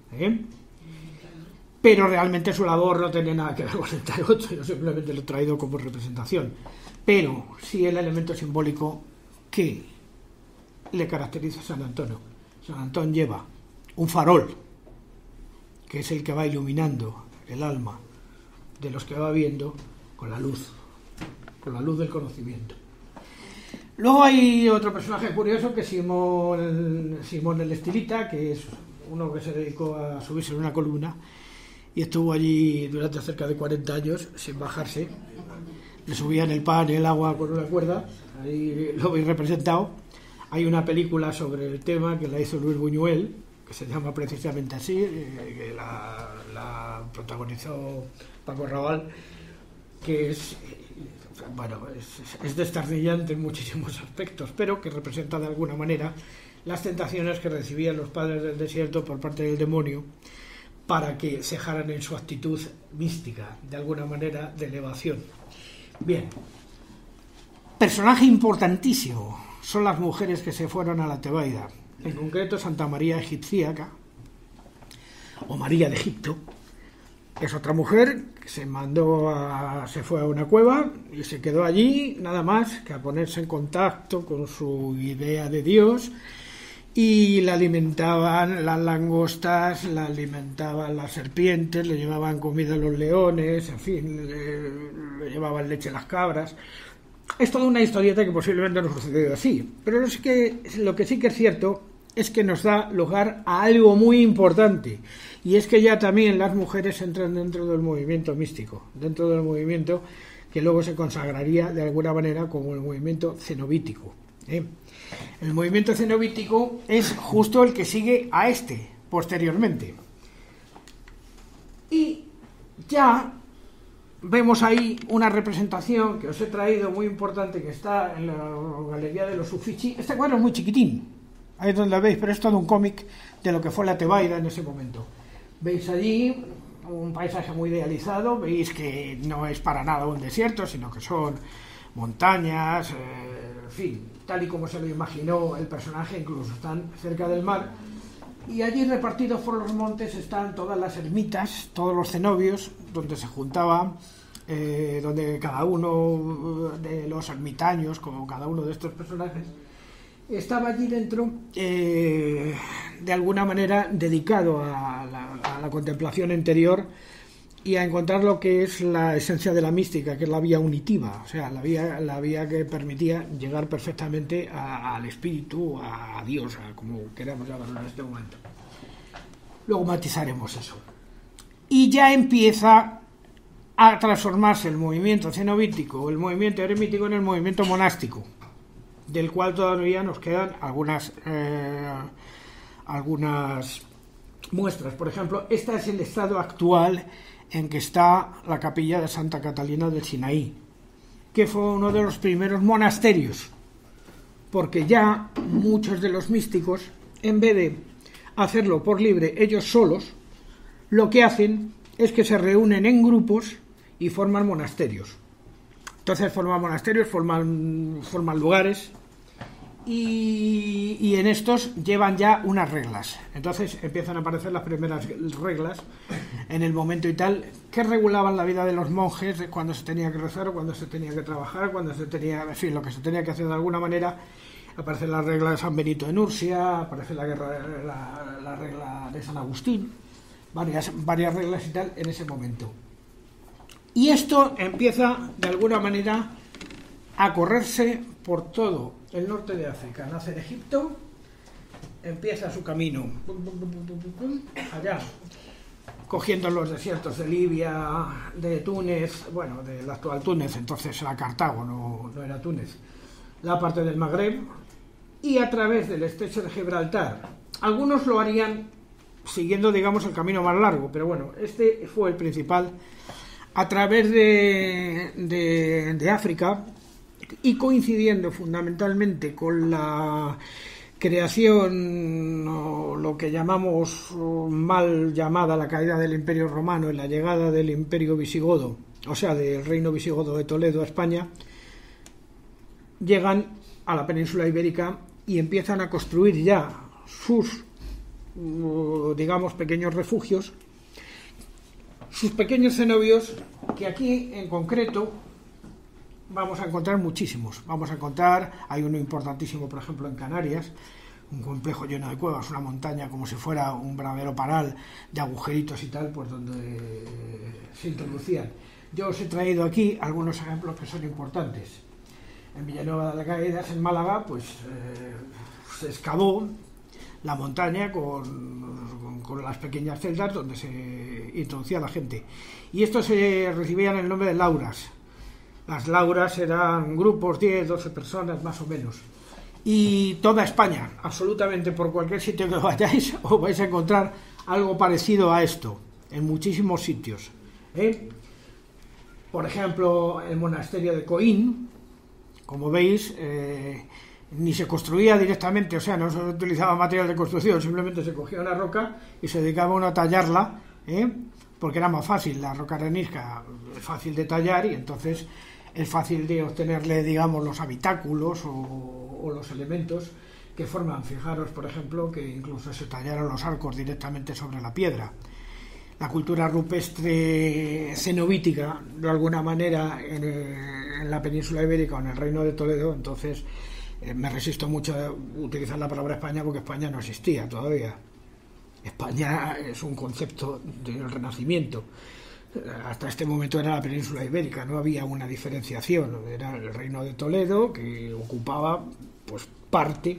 Speaker 2: Pero realmente su labor no tiene nada que ver con el tarot, yo simplemente lo he traído como representación. Pero sí el elemento simbólico que le caracteriza a San Antonio. San Antón lleva un farol, que es el que va iluminando el alma de los que va viendo con la luz del conocimiento. Luego hay otro personaje curioso, que es Simón el Estilita, que es uno que se dedicó a subirse en una columna y estuvo allí durante cerca de 40 años sin bajarse. Le subían el pan y el agua con una cuerda, ahí lo veis representado. Hay una película sobre el tema que la hizo Luis Buñuel, que se llama precisamente así, que la protagonizó Paco Raval, que es desternillante en muchísimos aspectos, pero que representa de alguna manera las tentaciones que recibían los padres del desierto por parte del demonio para que cejaran en su actitud mística, de alguna manera de elevación. Bien, personaje importantísimo son las mujeres que se fueron a la Tebaida, en concreto Santa María Egipcíaca o María de Egipto. Es otra mujer que se fue a una cueva y se quedó allí nada más que a ponerse en contacto con su idea de Dios y le alimentaban las langostas, le alimentaban las serpientes, le llevaban comida a los leones, en fin, le llevaban leche a las cabras. Es toda una historieta que posiblemente no sucedió así, pero lo que sí que es cierto es que nos da lugar a algo muy importante, y es que ya también las mujeres entran dentro del movimiento místico, dentro del movimiento que luego se consagraría de alguna manera como el movimiento cenobítico. El movimiento cenobítico es justo el que sigue a este posteriormente. Y ya vemos ahí una representación que os he traído muy importante, que está en la Galería de los Uffizi. Este cuadro es muy chiquitín, ahí es donde veis, pero es todo un cómic de lo que fue la Tebaida en ese momento. Veis allí un paisaje muy idealizado, veis que no es para nada un desierto, sino que son montañas, en fin, tal y como se lo imaginó el personaje, incluso están cerca del mar, y allí repartidos por los montes están todas las ermitas, todos los cenobios, donde se juntaban, donde cada uno de los ermitaños, como cada uno de estos personajes, estaba allí dentro, de alguna manera dedicado a la contemplación interior y a encontrar lo que es la esencia de la mística, que es la vía unitiva, o sea, la vía que permitía llegar perfectamente al espíritu, a Dios, a como queramos llamarlo en este momento. Luego matizaremos eso. Y ya empieza a transformarse el movimiento cenobítico, el movimiento eremítico, en el movimiento monástico, del cual todavía nos quedan algunas muestras. Por ejemplo, este es el estado actual en que está la capilla de Santa Catalina del Sinaí, que fue uno de los primeros monasterios, porque ya muchos de los místicos, en vez de hacerlo por libre ellos solos, lo que hacen es que se reúnen en grupos y forman monasterios. Entonces forman monasterios, forman lugares, y en estos llevan ya unas reglas. Entonces empiezan a aparecer las primeras reglas en el momento y tal, que regulaban la vida de los monjes, cuando se tenía que rezar o cuando se tenía que trabajar, cuando se tenía, en fin, lo que se tenía que hacer de alguna manera. Aparece la regla de San Benito de Nursia, aparece la regla de San Agustín, varias reglas y tal en ese momento. Y esto empieza de alguna manera a correrse por todo el norte de África. Nace en Egipto, empieza su camino allá, cogiendo los desiertos de Libia, de Túnez, bueno, de la actual Túnez, entonces era Cartago, no era Túnez, la parte del Magreb, y a través del estrecho de Gibraltar. Algunos lo harían siguiendo, digamos, el camino más largo, pero bueno, este fue el principal, a través de África, y coincidiendo fundamentalmente con la creación, o lo que llamamos mal llamada la caída del Imperio Romano y la llegada del Imperio Visigodo, o sea, del Reino Visigodo de Toledo a España, llegan a la península ibérica y empiezan a construir ya sus, digamos, pequeños refugios, sus pequeños cenobios, que aquí en concreto vamos a encontrar muchísimos. Vamos a encontrar, hay uno importantísimo, por ejemplo, en Canarias, un complejo lleno de cuevas, una montaña como si fuera un verdadero paral de agujeritos y tal, por donde se introducían. Yo os he traído aquí algunos ejemplos que son importantes. En Villanueva de la Caídas, en Málaga, pues se excavó la montaña con las pequeñas celdas donde se introducía la gente. Y estos se recibían el nombre de lauras. Las lauras eran grupos, 10, 12 personas más o menos. Y toda España, absolutamente por cualquier sitio que vayáis, os vais a encontrar algo parecido a esto, en muchísimos sitios. Por ejemplo, el monasterio de Coín, como veis, ni se construía directamente, o sea, no se utilizaba material de construcción, simplemente se cogía una roca y se dedicaba uno a tallarla, porque era más fácil. La roca arenisca es fácil de tallar y entonces es fácil de obtenerle, digamos, los habitáculos o los elementos que forman. Fijaros, por ejemplo, que incluso se tallaron los arcos directamente sobre la piedra. La cultura rupestre cenobítica, de alguna manera, en la península ibérica o en el Reino de Toledo, entonces Me resisto mucho a utilizar la palabra España porque España no existía todavía. España es un concepto del Renacimiento. Hasta este momento era la península ibérica, no había una diferenciación. Era el reino de Toledo, que ocupaba pues parte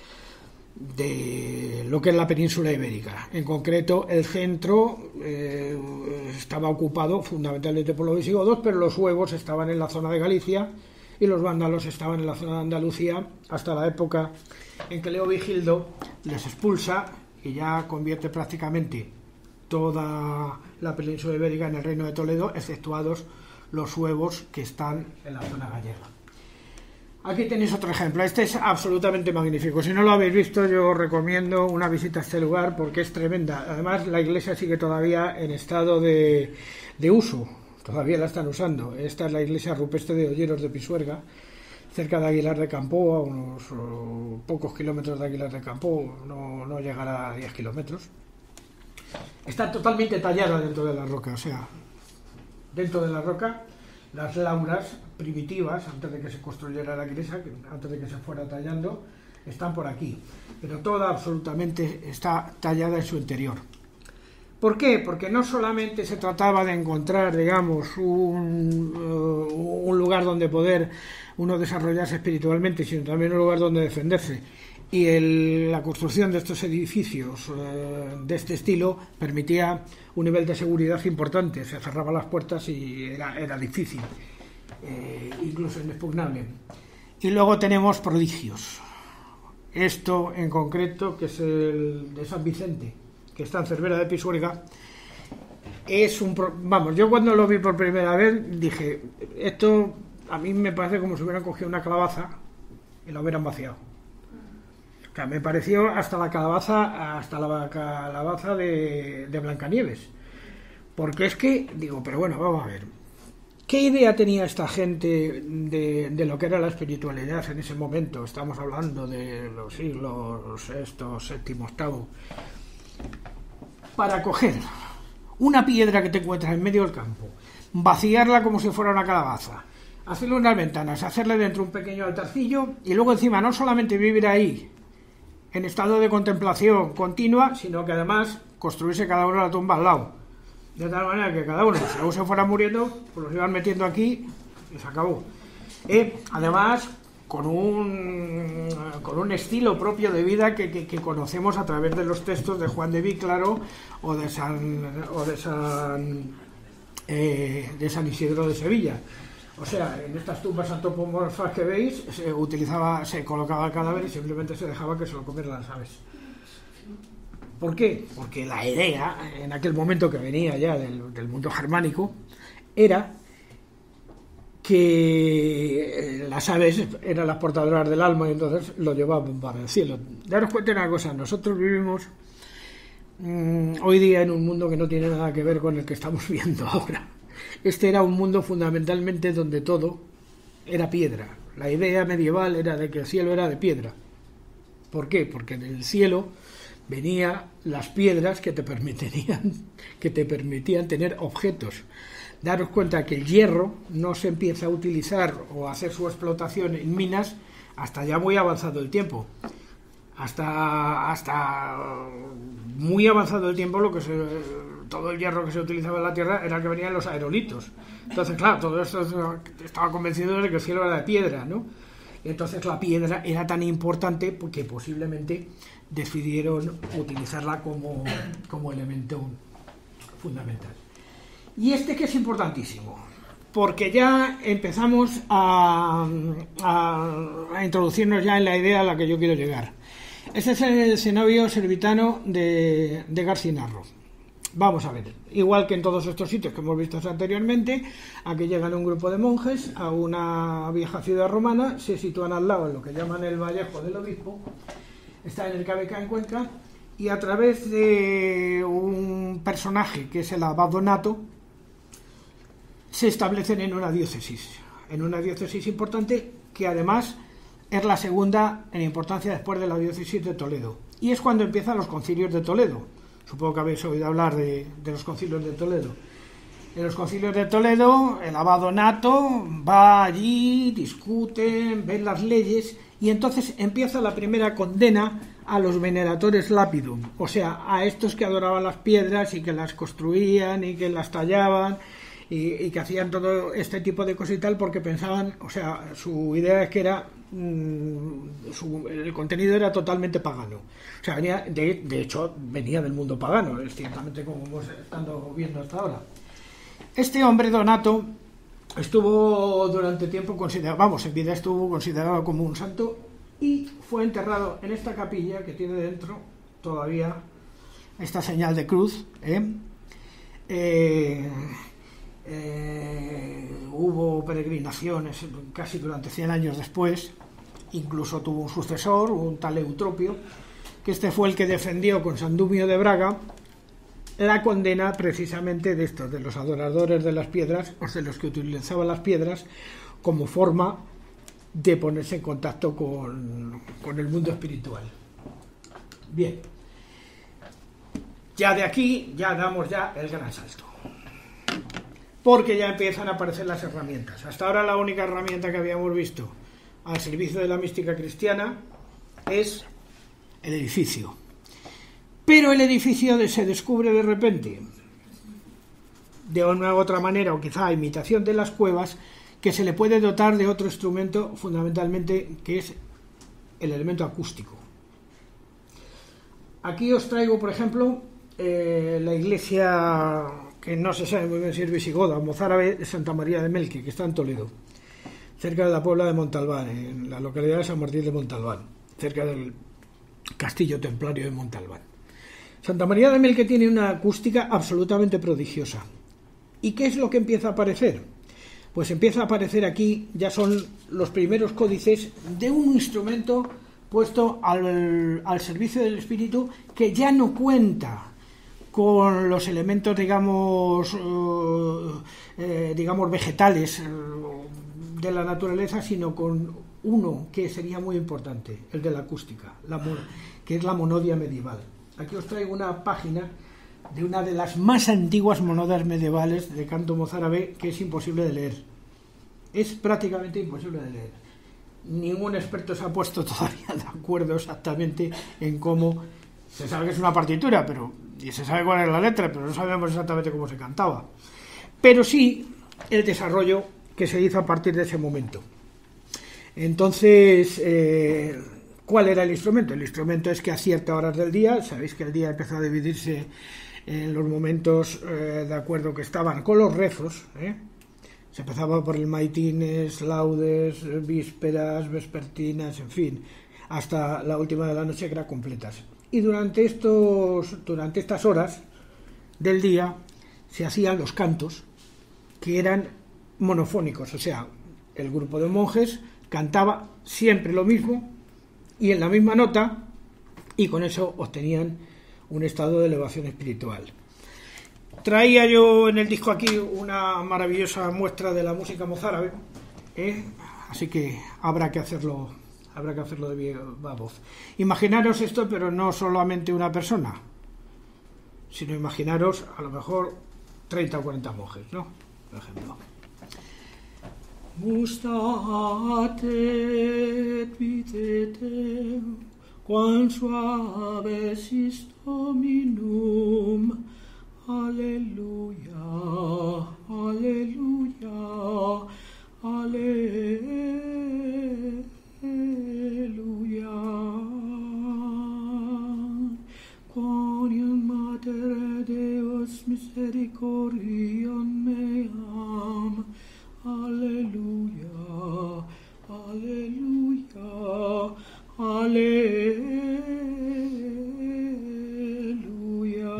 Speaker 2: de lo que es la península ibérica. En concreto, el centro estaba ocupado fundamentalmente por los visigodos, pero los suevos estaban en la zona de Galicia y los vándalos estaban en la zona de Andalucía hasta la época en que Leovigildo les expulsa y ya convierte prácticamente toda la península ibérica en el reino de Toledo, exceptuados los suevos que están en la zona gallega. Aquí tenéis otro ejemplo. Este es absolutamente magnífico. Si no lo habéis visto, yo os recomiendo una visita a este lugar porque es tremenda. Además, la iglesia sigue todavía en estado de uso. Todavía la están usando. Esta es la iglesia rupestre de Olleros de Pisuerga, cerca de Aguilar de Campo, a unos pocos kilómetros de Aguilar de Campo, no llegará a 10 kilómetros. Está totalmente tallada dentro de la roca, o sea, dentro de la roca, las lauras primitivas, antes de que se construyera la iglesia, antes de que se fuera tallando, están por aquí, pero toda absolutamente está tallada en su interior. ¿Por qué? Porque no solamente se trataba de encontrar, digamos, un lugar donde poder uno desarrollarse espiritualmente, sino también un lugar donde defenderse. Y la construcción de estos edificios de este estilo permitía un nivel de seguridad importante. Se cerraban las puertas y era difícil, incluso inexpugnable. Y luego tenemos prodigios. Esto en concreto, que es el de San Vicente, que está en Cervera de Pisuerga, es vamos, yo cuando lo vi por primera vez dije, esto a mí me parece como si hubieran cogido una calabaza y la hubieran vaciado. O sea, me pareció hasta la calabaza de Blancanieves. Porque es que, digo, pero bueno, vamos a ver. ¿Qué idea tenía esta gente de lo que era la espiritualidad en ese momento? Estamos hablando de los siglos VI, VII, VIII. Para coger una piedra que te encuentras en medio del campo, vaciarla como si fuera una calabaza, hacerle unas ventanas, hacerle dentro un pequeño altarcillo y luego encima no solamente vivir ahí en estado de contemplación continua, sino que además construirse cada uno la tumba al lado, de tal manera que cada uno, según se fuera muriendo, pues los iban metiendo aquí y se acabó. Además, con un estilo propio de vida que conocemos a través de los textos de Juan de Víclaro o de San Isidro de Sevilla. O sea, en estas tumbas antropomorfas que veis se colocaba el cadáver y simplemente se dejaba que se lo comieran las aves. ¿Por qué? Porque la idea, en aquel momento que venía ya del mundo germánico, era que las aves eran las portadoras del alma y entonces lo llevaban para el cielo. Daros cuenta de una cosa, nosotros vivimos hoy día en un mundo que no tiene nada que ver con el que estamos viendo ahora. Este era un mundo fundamentalmente donde todo era piedra. La idea medieval era de que el cielo era de piedra. ¿Por qué? Porque en el cielo venían las piedras que te permitían tener objetos. Daros cuenta que el hierro no se empieza a utilizar o a hacer su explotación en minas hasta ya muy avanzado el tiempo. Hasta muy avanzado el tiempo todo el hierro que se utilizaba en la tierra era el que venía en los aerolitos. Entonces, claro, todo esto estaba convencido de que el cielo era de piedra, ¿no? Y entonces la piedra era tan importante porque posiblemente decidieron utilizarla como elemento fundamental. Y este que es importantísimo, porque ya empezamos a introducirnos ya en la idea a la que yo quiero llegar. Este es el cenobio servitano de Garcinarro. Vamos a ver, igual que en todos estos sitios que hemos visto anteriormente, aquí llegan un grupo de monjes a una vieja ciudad romana, se sitúan al lado en lo que llaman el Vallejo del Obispo, está en el Cabeca en Cuenca, y a través de un personaje que es el abad Donato, se establecen en una diócesis importante que además es la segunda en importancia después de la diócesis de Toledo. Y es cuando empiezan los concilios de Toledo. Supongo que habéis oído hablar de los concilios de Toledo. En los concilios de Toledo, el abad Donato va allí, discuten, ven las leyes, y entonces empieza la primera condena a los veneratores lapidum, o sea, a estos que adoraban las piedras y que las construían y que las tallaban y que hacían todo este tipo de cosas y tal, porque pensaban, o sea, su idea es que era el contenido era totalmente pagano, o sea, venía de hecho venía del mundo pagano, es ciertamente como hemos estado viendo hasta ahora. Este hombre Donato estuvo durante tiempo considerado, en vida estuvo considerado como un santo, y fue enterrado en esta capilla que tiene dentro todavía esta señal de cruz. Hubo peregrinaciones casi durante 100 años después, incluso tuvo un sucesor, un tal Eutropio, que este fue el que defendió con San Dumio de Braga la condena precisamente de estos, de los adoradores de las piedras, o de los que utilizaban las piedras como forma de ponerse en contacto con el mundo espiritual. Bien, ya de aquí ya damos ya el gran salto, porque ya empiezan a aparecer las herramientas. Hasta ahora la única herramienta que habíamos visto al servicio de la mística cristiana es el edificio, pero el edificio se descubre de repente de una u otra manera, o quizá a imitación de las cuevas, que se le puede dotar de otro instrumento fundamentalmente, que es el elemento acústico. Aquí os traigo, por ejemplo, la iglesia, que no se sabe muy bien si es visigoda o mozárabe, de Santa María de Melque, que está en Toledo, cerca de la Puebla de Montalbán, en la localidad de San Martín de Montalbán, cerca del castillo templario de Montalbán. Santa María de Melque tiene una acústica absolutamente prodigiosa. ¿Y qué es lo que empieza a aparecer? Pues empieza a aparecer aquí, ya son los primeros códices de un instrumento puesto al servicio del espíritu, que ya no cuenta con los elementos, digamos vegetales de la naturaleza, sino con uno que sería muy importante, el de la acústica, que es la monodia medieval. Aquí os traigo una página de una de las más antiguas monodias medievales de canto mozárabe, que es imposible de leer. Es prácticamente imposible de leer. Ningún experto se ha puesto todavía de acuerdo exactamente en cómo. Se sabe que es una partitura, y se sabe cuál es la letra, pero no sabemos exactamente cómo se cantaba. Pero sí el desarrollo que se hizo a partir de ese momento. Entonces, ¿cuál era el instrumento? El instrumento es que a ciertas horas del día, sabéis que el día empezó a dividirse en los momentos de acuerdo que estaban con los rezos, se empezaba por el maitines, laudes, vísperas, vespertinas, en fin, hasta la última de la noche, que eran completas. Y durante estas horas del día se hacían los cantos, que eran monofónicos, o sea, el grupo de monjes cantaba siempre lo mismo y en la misma nota, y con eso obtenían un estado de elevación espiritual. Traía yo en el disco aquí una maravillosa muestra de la música mozárabe, así que habrá que hacerlo de viva voz. Imaginaros esto, pero no solamente una persona, sino imaginaros a lo mejor 30 o 40 monjes, ¿no? Por ejemplo. Mustate et vitete, quan suaves is Dominum. Aleluya, aleluya, aleluya. Quoniam mater Deus misericordiam meam. Aleluya, aleluya, aleluya.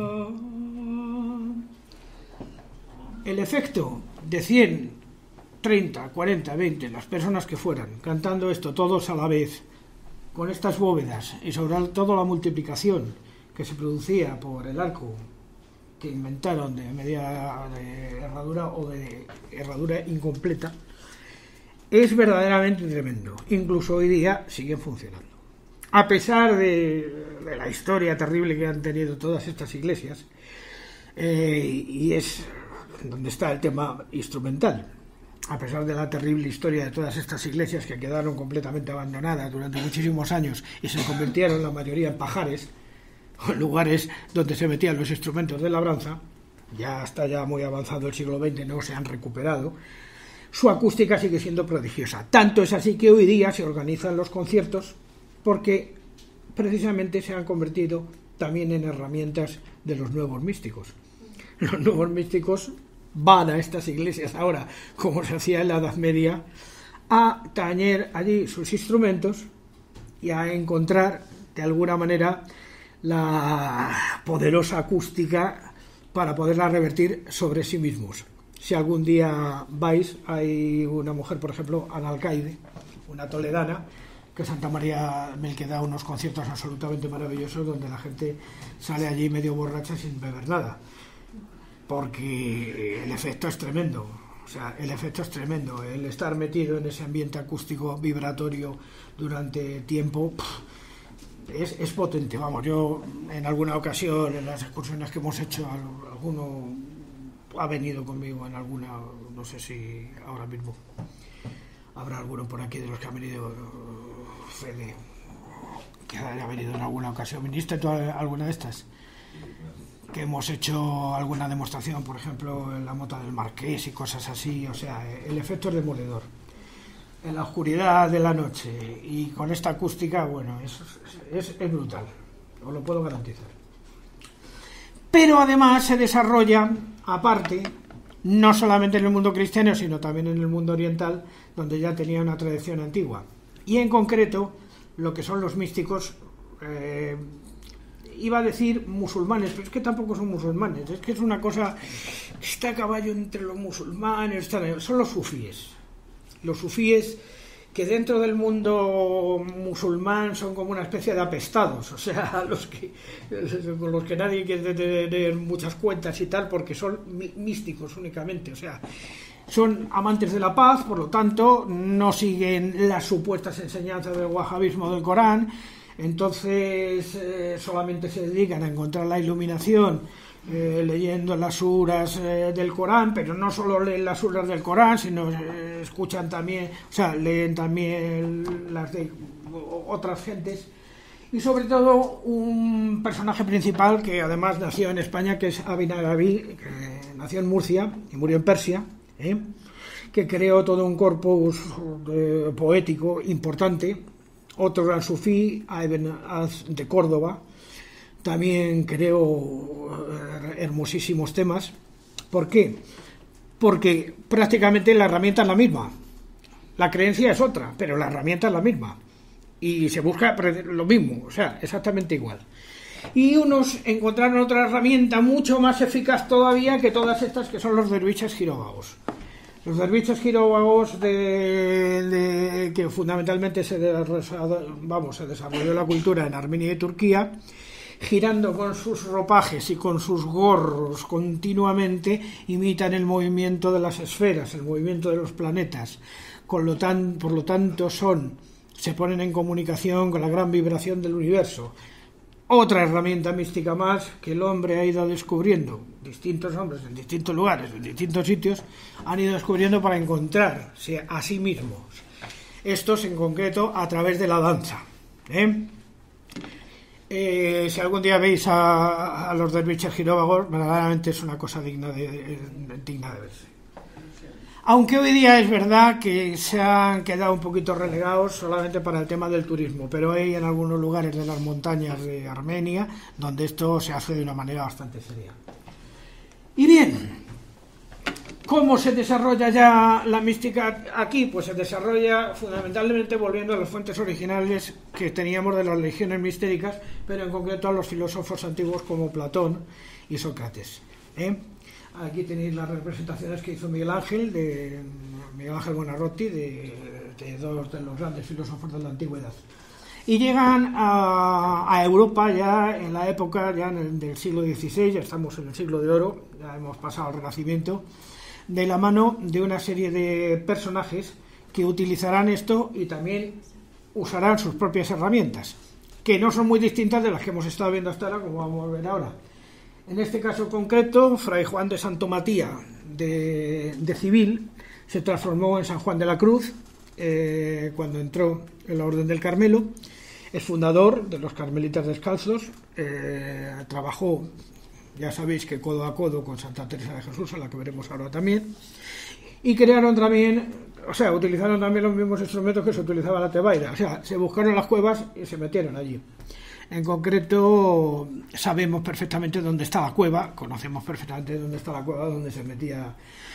Speaker 2: El efecto de 100, 30, 40, 20, las personas que fueran, cantando esto todos a la vez, con estas bóvedas, y sobre todo la multiplicación que se producía por el arco que inventaron de media herradura o de herradura incompleta, es verdaderamente tremendo. Incluso hoy día siguen funcionando. A pesar de la historia terrible que han tenido todas estas iglesias, y es donde está el tema instrumental. A pesar de la terrible historia de todas estas iglesias que quedaron completamente abandonadas durante muchísimos años y se convirtieron la mayoría en pajares, o en lugares donde se metían los instrumentos de labranza, ya hasta ya muy avanzado el siglo XX no se han recuperado, su acústica sigue siendo prodigiosa. Tanto es así que hoy día se organizan los conciertos porque precisamente se han convertido también en herramientas de los nuevos místicos. Los nuevos místicos van a estas iglesias ahora, como se hacía en la Edad Media, a tañer allí sus instrumentos y a encontrar, de alguna manera, la poderosa acústica para poderla revertir sobre sí mismos. Si algún día vais, hay una mujer, por ejemplo, Analcaide, una toledana, que Santa María Mel, que da unos conciertos absolutamente maravillosos donde la gente sale allí medio borracha sin beber nada, porque el efecto es tremendo. O sea, el efecto es tremendo. El estar metido en ese ambiente acústico vibratorio durante tiempo es potente. Vamos, yo en alguna ocasión, en las excursiones que hemos hecho, alguno ha venido conmigo en alguna, no sé si ahora mismo habrá alguno por aquí de los que han venido, Fede, que haya venido en alguna ocasión. ¿Viniste tú a alguna de estas? Que hemos hecho alguna demostración, por ejemplo, en la Mota del Marqués y cosas así. O sea, el efecto es demoledor. En la oscuridad de la noche y con esta acústica, bueno, es brutal, os lo puedo garantizar. Pero además se desarrolla, aparte, no solamente en el mundo cristiano, sino también en el mundo oriental, donde ya tenía una tradición antigua. Y en concreto, lo que son los místicos, iba a decir musulmanes, pero es que tampoco son musulmanes, es que es una cosa que está a caballo entre los musulmanes, son los sufíes. Los sufíes, que dentro del mundo musulmán son como una especie de apestados, o sea, con los que nadie quiere tener muchas cuentas y tal, porque son místicos únicamente, o sea, son amantes de la paz, por lo tanto no siguen las supuestas enseñanzas del wahabismo del Corán. Entonces solamente se dedican a encontrar la iluminación leyendo las suras del Corán, pero no solo leen las suras del Corán, sino escuchan también, o sea, leen también las de otras gentes. Y sobre todo un personaje principal que además nació en España, que es Abi Nagabi, que nació en Murcia y murió en Persia, que creó todo un corpus poético importante. Otro gran sufí, Ibn Az de Córdoba, también creó hermosísimos temas. ¿Por qué? Porque prácticamente la herramienta es la misma. La creencia es otra, pero la herramienta es la misma. Y se busca lo mismo, o sea, exactamente igual. Y unos encontraron otra herramienta mucho más eficaz todavía que todas estas, que son los derviches giróvagos. Los derviches giróvagos que fundamentalmente se desarrolló la cultura en Armenia y Turquía, girando con sus ropajes y con sus gorros continuamente, imitan el movimiento de las esferas, el movimiento de los planetas. Por lo tanto se ponen en comunicación con la gran vibración del universo. Otra herramienta mística más que el hombre ha ido descubriendo. Distintos hombres en distintos lugares, en distintos sitios, han ido descubriendo para encontrarse a sí mismos. Estos en concreto a través de la danza. Si algún día veis a los derviches giróvagos, verdaderamente es una cosa digna de verse. Aunque hoy día es verdad que se han quedado un poquito relegados solamente para el tema del turismo, pero hay en algunos lugares de las montañas de Armenia donde esto se hace de una manera bastante seria. Y bien, ¿cómo se desarrolla ya la mística aquí? Pues se desarrolla fundamentalmente volviendo a las fuentes originales que teníamos de las religiones mistéricas, pero en concreto a los filósofos antiguos como Platón y Sócrates. Aquí tenéis las representaciones que hizo Miguel Ángel Buonarroti, de dos de los grandes filósofos de la antigüedad. Y llegan a Europa ya en la época del siglo XVI, ya estamos en el siglo de oro, ya hemos pasado al Renacimiento, de la mano de una serie de personajes que utilizarán esto y también usarán sus propias herramientas, que no son muy distintas de las que hemos estado viendo hasta ahora, como vamos a ver ahora. En este caso concreto, Fray Juan de Santo Matías de civil, se transformó en San Juan de la Cruz cuando entró en la Orden del Carmelo. Es fundador de los Carmelitas Descalzos, trabajó, ya sabéis, que codo a codo con Santa Teresa de Jesús, a la que veremos ahora también, y crearon también, o sea, utilizaron también los mismos instrumentos que se utilizaba la tebaida, o sea, se buscaron las cuevas y se metieron allí. En concreto, sabemos perfectamente dónde está la cueva, conocemos perfectamente dónde está la cueva donde se metía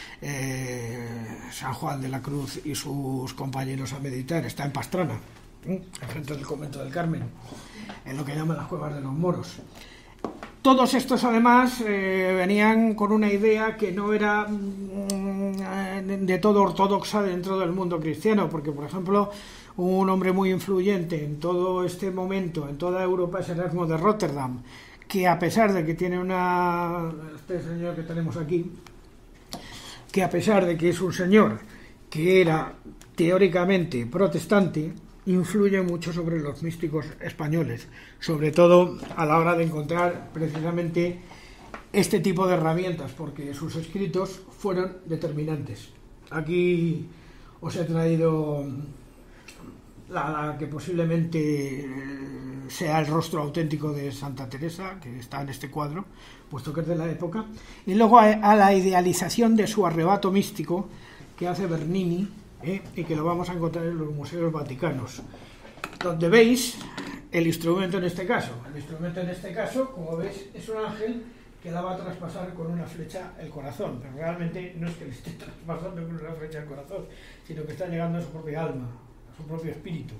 Speaker 2: San Juan de la Cruz y sus compañeros a meditar. Está en Pastrana, enfrente del convento del Carmen, en lo que llaman las cuevas de los moros. Todos estos, además, venían con una idea que no era de todo ortodoxa dentro del mundo cristiano, porque, por ejemplo, un hombre muy influyente en todo este momento, en toda Europa, es Erasmo de Rotterdam, que a pesar de que tiene este señor que tenemos aquí, que a pesar de que es un señor que era teóricamente protestante, influye mucho sobre los místicos españoles, sobre todo a la hora de encontrar precisamente este tipo de herramientas, porque sus escritos fueron determinantes. Aquí os he traído la que posiblemente sea el rostro auténtico de Santa Teresa, que está en este cuadro, puesto que es de la época, y luego a la idealización de su arrebato místico que hace Bernini, y que lo vamos a encontrar en los museos vaticanos, donde veis el instrumento en este caso. El instrumento en este caso, como veis, es un ángel que la va a traspasar con una flecha el corazón, pero realmente no es que le esté traspasando con una flecha el corazón, sino que está llegando a su propia alma, a su propio espíritu.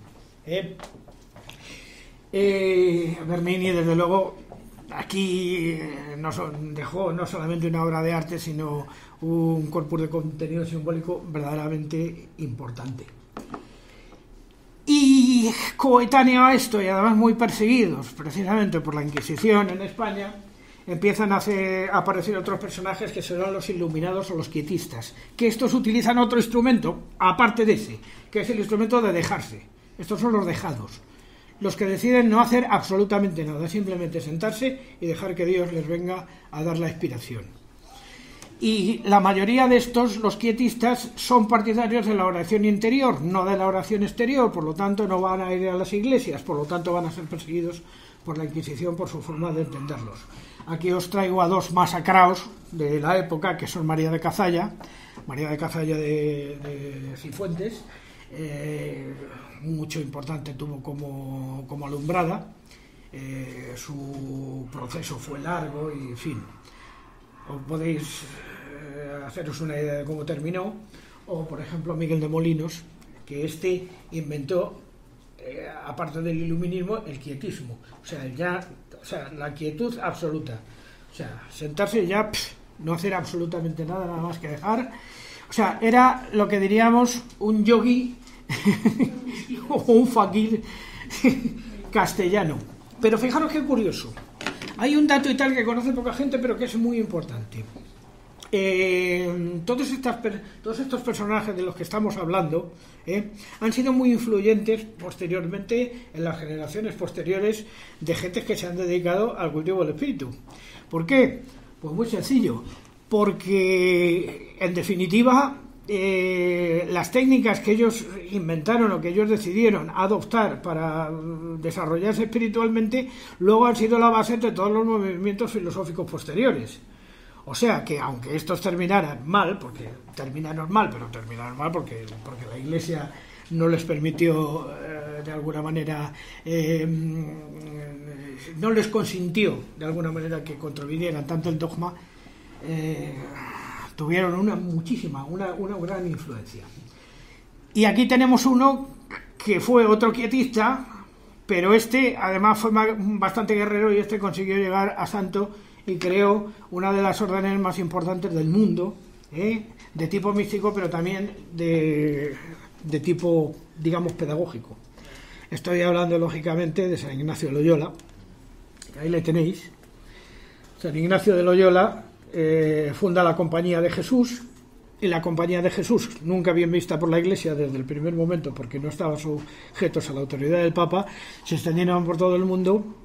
Speaker 2: Bernini, desde luego, aquí dejó no solamente una obra de arte, sino un corpus de contenido simbólico verdaderamente importante. Y coetáneo a esto, y además muy perseguidos precisamente por la Inquisición en España, empiezan a aparecer otros personajes que serán los iluminados o los quietistas, que estos utilizan otro instrumento, aparte de ese, que es el instrumento de dejarse. Estos son los dejados, los que deciden no hacer absolutamente nada, simplemente sentarse y dejar que Dios les venga a dar la inspiración. Y la mayoría de estos, los quietistas, son partidarios de la oración interior, no de la oración exterior, por lo tanto no van a ir a las iglesias, por lo tanto van a ser perseguidos por la Inquisición por su forma de entenderlos. Aquí os traigo a dos masacraos de la época, que son María de Cazalla de Cifuentes, mucho importante tuvo como alumbrada, su proceso fue largo y en fin, os podéis haceros una idea de cómo terminó. O por ejemplo Miguel de Molinos, que inventó, aparte del iluminismo, el quietismo, o sea, la quietud absoluta, o sea, sentarse y ya no hacer absolutamente nada más que dejar, o sea, era lo que diríamos un yogui o un fakir castellano. Pero fijaros qué curioso, hay un dato y tal que conoce poca gente, pero que es muy importante. Todos estos personajes de los que estamos hablando han sido muy influyentes posteriormente en las generaciones posteriores de gentes que se han dedicado al cultivo del espíritu. ¿Por qué? Pues muy sencillo, porque en definitiva las técnicas que ellos inventaron o que ellos decidieron adoptar para desarrollarse espiritualmente luego han sido la base de todos los movimientos filosóficos posteriores. O sea que aunque estos terminaran mal, porque terminaron mal porque la Iglesia no les permitió de alguna manera, no les consintió de alguna manera que contravinieran tanto el dogma, tuvieron una gran influencia. Y aquí tenemos uno que fue otro quietista, pero además fue bastante guerrero, y consiguió llegar a santo y creó una de las órdenes más importantes del mundo, de tipo místico, pero también de tipo, digamos, pedagógico. Estoy hablando, lógicamente, de San Ignacio de Loyola, que ahí le tenéis. San Ignacio de Loyola funda la Compañía de Jesús, y la Compañía de Jesús, nunca bien vista por la Iglesia desde el primer momento, porque no estaban sujetos a la autoridad del Papa, se extendieron por todo el mundo, y utilizaron otro instrumento. El instrumento de esto fue el siguiente: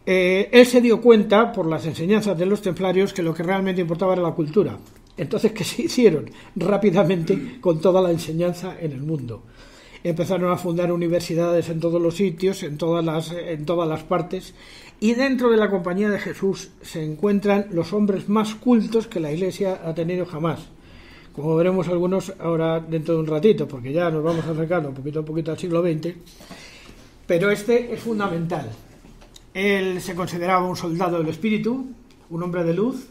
Speaker 2: él se dio cuenta, por las enseñanzas de los templarios, que lo que realmente importaba era la cultura. Entonces, ¿qué se hicieron? Rápidamente, con toda la enseñanza en el mundo. Empezaron a fundar universidades en todos los sitios, en todas las partes, y dentro de la Compañía de Jesús se encuentran los hombres más cultos que la Iglesia ha tenido jamás. Como veremos algunos ahora dentro de un ratito, porque ya nos vamos acercando poquito a poquito al siglo XX, pero este es fundamental. Él se consideraba un soldado del espíritu, un hombre de luz,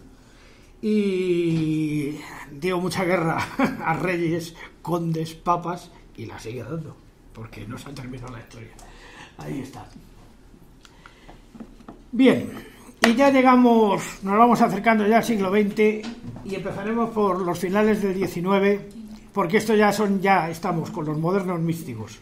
Speaker 2: y dio mucha guerra a reyes, condes, papas, y la sigue dando, porque no se ha terminado la historia. Ahí está. Bien, y ya llegamos, nos vamos acercando ya al siglo XX, y empezaremos por los finales del XIX, porque esto ya estamos con los modernos místicos,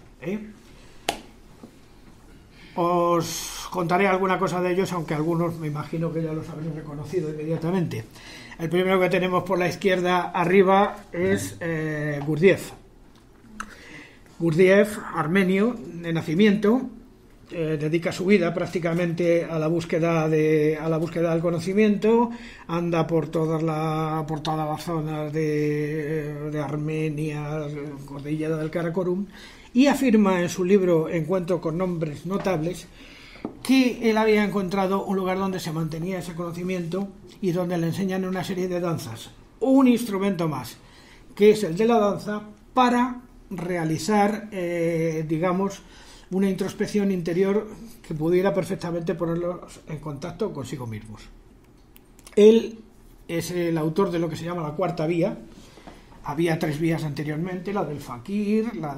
Speaker 2: Os contaré alguna cosa de ellos, aunque algunos me imagino que ya los habréis reconocido inmediatamente. El primero que tenemos por la izquierda arriba es Gurdjieff. Gurdjieff, armenio de nacimiento, dedica su vida prácticamente a la búsqueda del conocimiento, anda por todas las zonas de Armenia, cordillera del Karakorum, y afirma en su libro Encuentro con nombres notables que él había encontrado un lugar donde se mantenía ese conocimiento y donde le enseñan una serie de danzas, un instrumento más, que es el de la danza, para realizar, una introspección interior que pudiera perfectamente ponerlos en contacto consigo mismos. Él es el autor de lo que se llama la cuarta vía. Había 3 vías anteriormente, la del fakir, la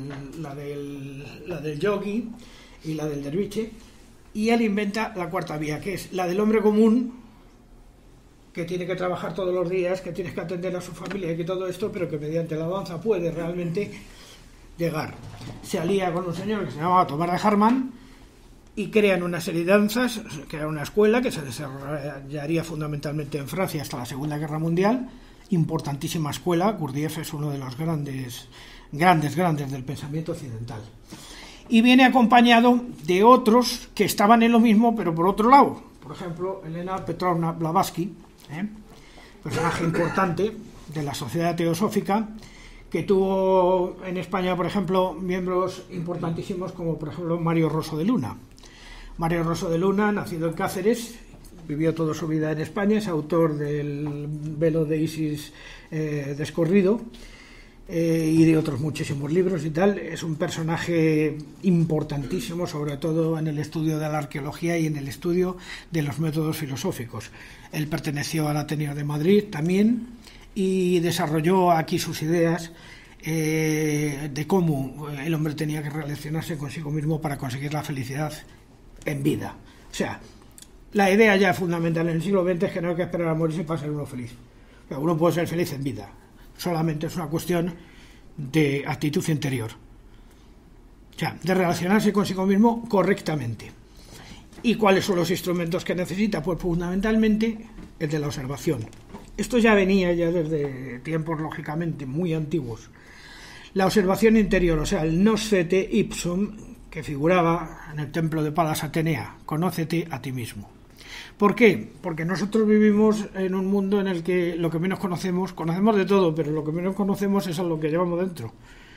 Speaker 2: del yogi y la del derviche, y él inventa la cuarta vía, que es la del hombre común, que tiene que trabajar todos los días, que tiene que atender a su familia y que todo esto, pero que mediante la danza puede realmente llegar. Se alía con un señor que se llamaba Tomás de Harman y crean una serie de danzas, crean una escuela que se desarrollaría fundamentalmente en Francia hasta la Segunda Guerra Mundial. Importantísima escuela. Gurdjieff es uno de los grandes del pensamiento occidental, y viene acompañado de otros que estaban en lo mismo pero por otro lado. Por ejemplo, Elena Petrovna Blavatsky, personaje importante de la sociedad teosófica, que tuvo en España, por ejemplo, miembros importantísimos como por ejemplo Mario Rosso de Luna. Mario Rosso de Luna, nacido en Cáceres, vivió toda su vida en España, es autor del Velo de Isis descorrido, y de otros muchísimos libros y tal. Es un personaje importantísimo, sobre todo en el estudio de la arqueología y en el estudio de los métodos filosóficos. Él perteneció al Ateneo de Madrid también y desarrolló aquí sus ideas de cómo el hombre tenía que relacionarse consigo mismo para conseguir la felicidad en vida. O sea, la idea ya fundamental en el siglo XX es que no hay que esperar a morirse para ser uno feliz. O sea, uno puede ser feliz en vida. Solamente es una cuestión de actitud interior. O sea, de relacionarse consigo mismo correctamente. ¿Y cuáles son los instrumentos que necesita? Pues fundamentalmente el de la observación. Esto ya venía ya desde tiempos lógicamente muy antiguos. La observación interior, o sea, el noscete ipsum, que figuraba en el templo de Palas Atenea, conócete a ti mismo. ¿Por qué? Porque nosotros vivimos en un mundo en el que lo que menos conocemos de todo, pero lo que menos conocemos es a lo que llevamos dentro.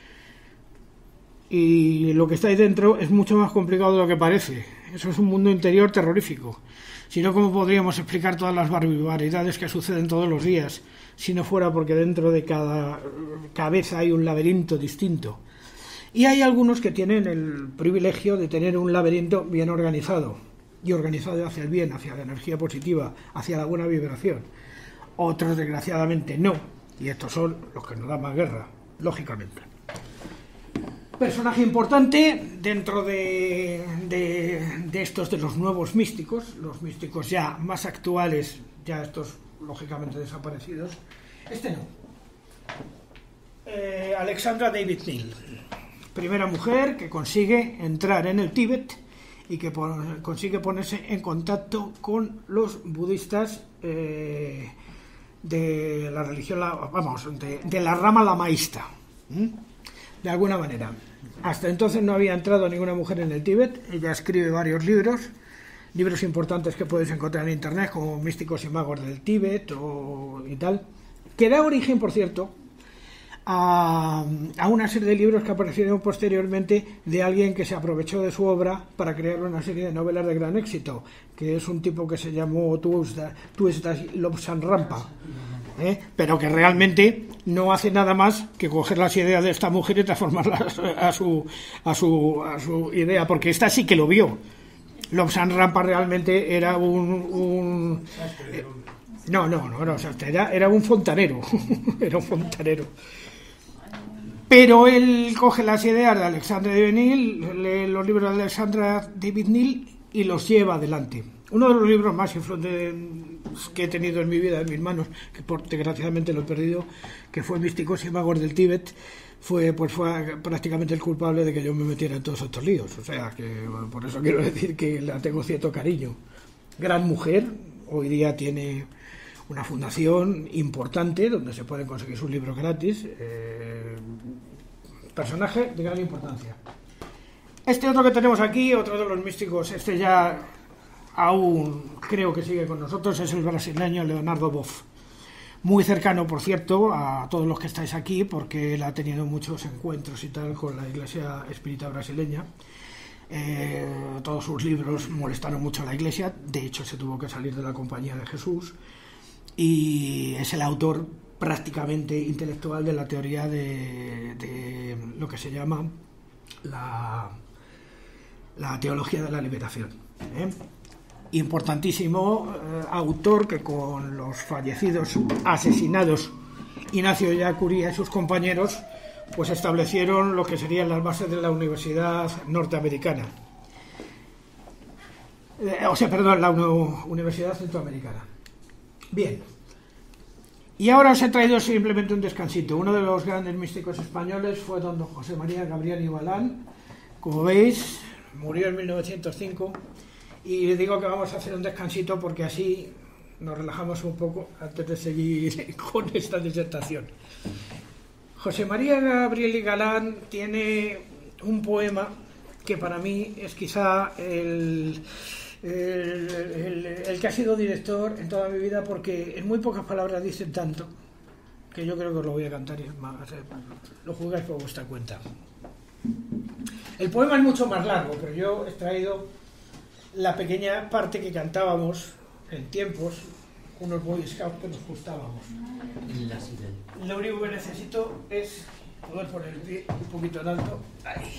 Speaker 2: Y lo que está ahí dentro es mucho más complicado de lo que parece. Eso es un mundo interior terrorífico. Si no, ¿cómo podríamos explicar todas las barbaridades que suceden todos los días? Si no fuera porque dentro de cada cabeza hay un laberinto distinto. Y hay algunos que tienen el privilegio de tener un laberinto bien organizado. Y organizado hacia el bien, hacia la energía positiva, hacia la buena vibración. Otros, desgraciadamente, no. Y estos son los que nos dan más guerra, lógicamente. Personaje importante dentro de estos de los nuevos místicos, los místicos ya más actuales, ya estos lógicamente desaparecidos. Este no. Alexandra David Neal, primera mujer que consigue entrar en el Tíbet y que consigue ponerse en contacto con los budistas de la religión, de la rama lamaísta, de alguna manera. Hasta entonces no había entrado ninguna mujer en el Tíbet. Ella escribe varios libros, libros importantes que puedes encontrar en internet, como Místicos y Magos del Tíbet y tal, que da origen, por cierto, a una serie de libros que aparecieron posteriormente de alguien que se aprovechó de su obra para crear una serie de novelas de gran éxito, que es un tipo que se llamó Tuesday Lobsang Rampa, pero que realmente no hace nada más que coger las ideas de esta mujer y transformarlas a su idea, porque esta sí que lo vio. Lobsang Rampa realmente era un era un fontanero. Era un fontanero. Pero él coge las ideas de Alexandre de Vigneul, lee los libros de Alexandre de Vigneul y los lleva adelante. Uno de los libros más influyentes que he tenido en mi vida, en mis manos, que desgraciadamente lo he perdido, que fue Místicos y Magos del Tíbet, fue prácticamente el culpable de que yo me metiera en todos estos líos. O sea, que por eso quiero decir que la tengo cierto cariño. Gran mujer, hoy día tiene una fundación importante donde se pueden conseguir sus libros gratis. Personaje de gran importancia. Este otro que tenemos aquí, otro de los místicos, este ya aún creo que sigue con nosotros, es el brasileño Leonardo Boff. Muy cercano, por cierto, a todos los que estáis aquí, porque él ha tenido muchos encuentros y tal con la Iglesia Espírita brasileña. Todos sus libros molestaron mucho a la Iglesia, de hecho se tuvo que salir de la Compañía de Jesús, y es el autor prácticamente intelectual de la teoría de lo que se llama la teología de la liberación. Importantísimo autor que con los fallecidos, asesinados Ignacio Ellacuría y sus compañeros, pues establecieron lo que serían las bases de la Universidad Norteamericana. La Universidad Centroamericana. Bien. Y ahora os he traído simplemente un descansito. Uno de los grandes místicos españoles fue don José María Gabriel y Galán. Como veis, murió en 1905. Y le digo que vamos a hacer un descansito porque así nos relajamos un poco antes de seguir con esta disertación. José María Gabriel y Galán tiene un poema que para mí es quizá el que ha sido director en toda mi vida, porque en muy pocas palabras dicen tanto que yo creo que os lo voy a cantar y es más, lo juzgáis por vuestra cuenta. El poema es mucho más largo, pero yo he traído la pequeña parte que cantábamos en tiempos unos Boy Scouts que nos gustábamos. Lo único que necesito es poder poner el pie un poquito en alto. Ahí.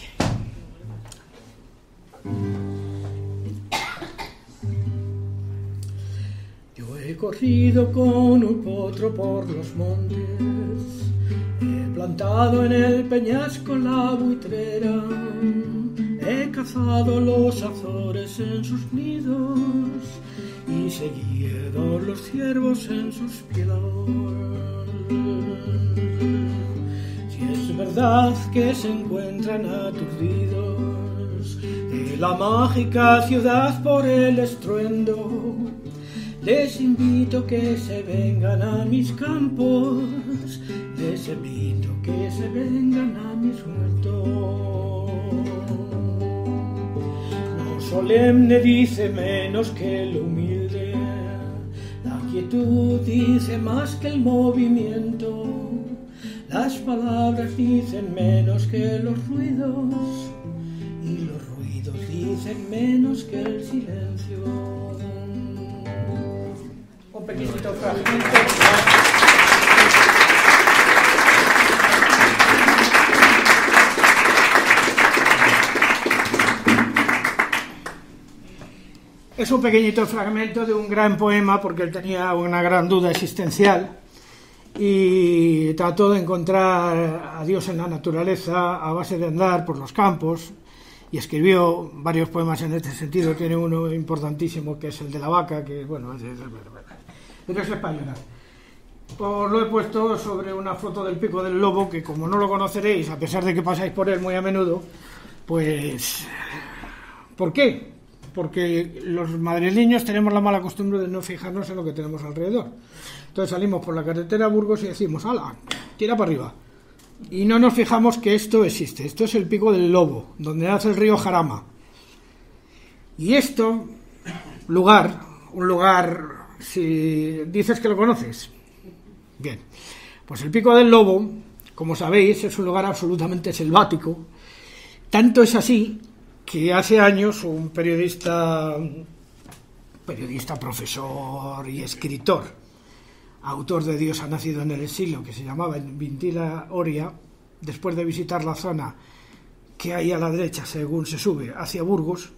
Speaker 2: Yo he corrido con un potro por los montes, he plantado en el peñasco la buitrera, he cazado los azores en sus nidos y seguido los ciervos en sus piedras. Si es verdad que se encuentran aturdidos de la mágica ciudad por el estruendo, les invito que se vengan a mis campos, les invito que se vengan a mis huertos. Lo solemne dice menos que lo humilde, la quietud dice más que el movimiento, las palabras dicen menos que los ruidos y los ruidos dicen menos que el silencio. Un pequeñito fragmento. Es un pequeñito fragmento de un gran poema, porque él tenía una gran duda existencial y trató de encontrar a Dios en la naturaleza a base de andar por los campos, y escribió varios poemas en este sentido. Tiene uno importantísimo que es el de la vaca, que bueno, es española. Os lo he puesto sobre una foto del Pico del Lobo, que como no lo conoceréis, a pesar de que pasáis por él muy a menudo, pues ¿por qué? Porque los madrileños tenemos la mala costumbre de no fijarnos en lo que tenemos alrededor. Entonces salimos por la carretera a Burgos y decimos, ¡hala!, tira para arriba. Y no nos fijamos que esto existe. Esto es el Pico del Lobo, donde nace el río Jarama. Y esto un lugar, si dices que lo conoces. Bien, pues el Pico del Lobo, como sabéis, es un lugar absolutamente selvático. Tanto es así que hace años un periodista, profesor y escritor, autor de Dios ha nacido en el exilio, que se llamaba Vintila Oria, después de visitar la zona que hay a la derecha según se sube hacia Burgos,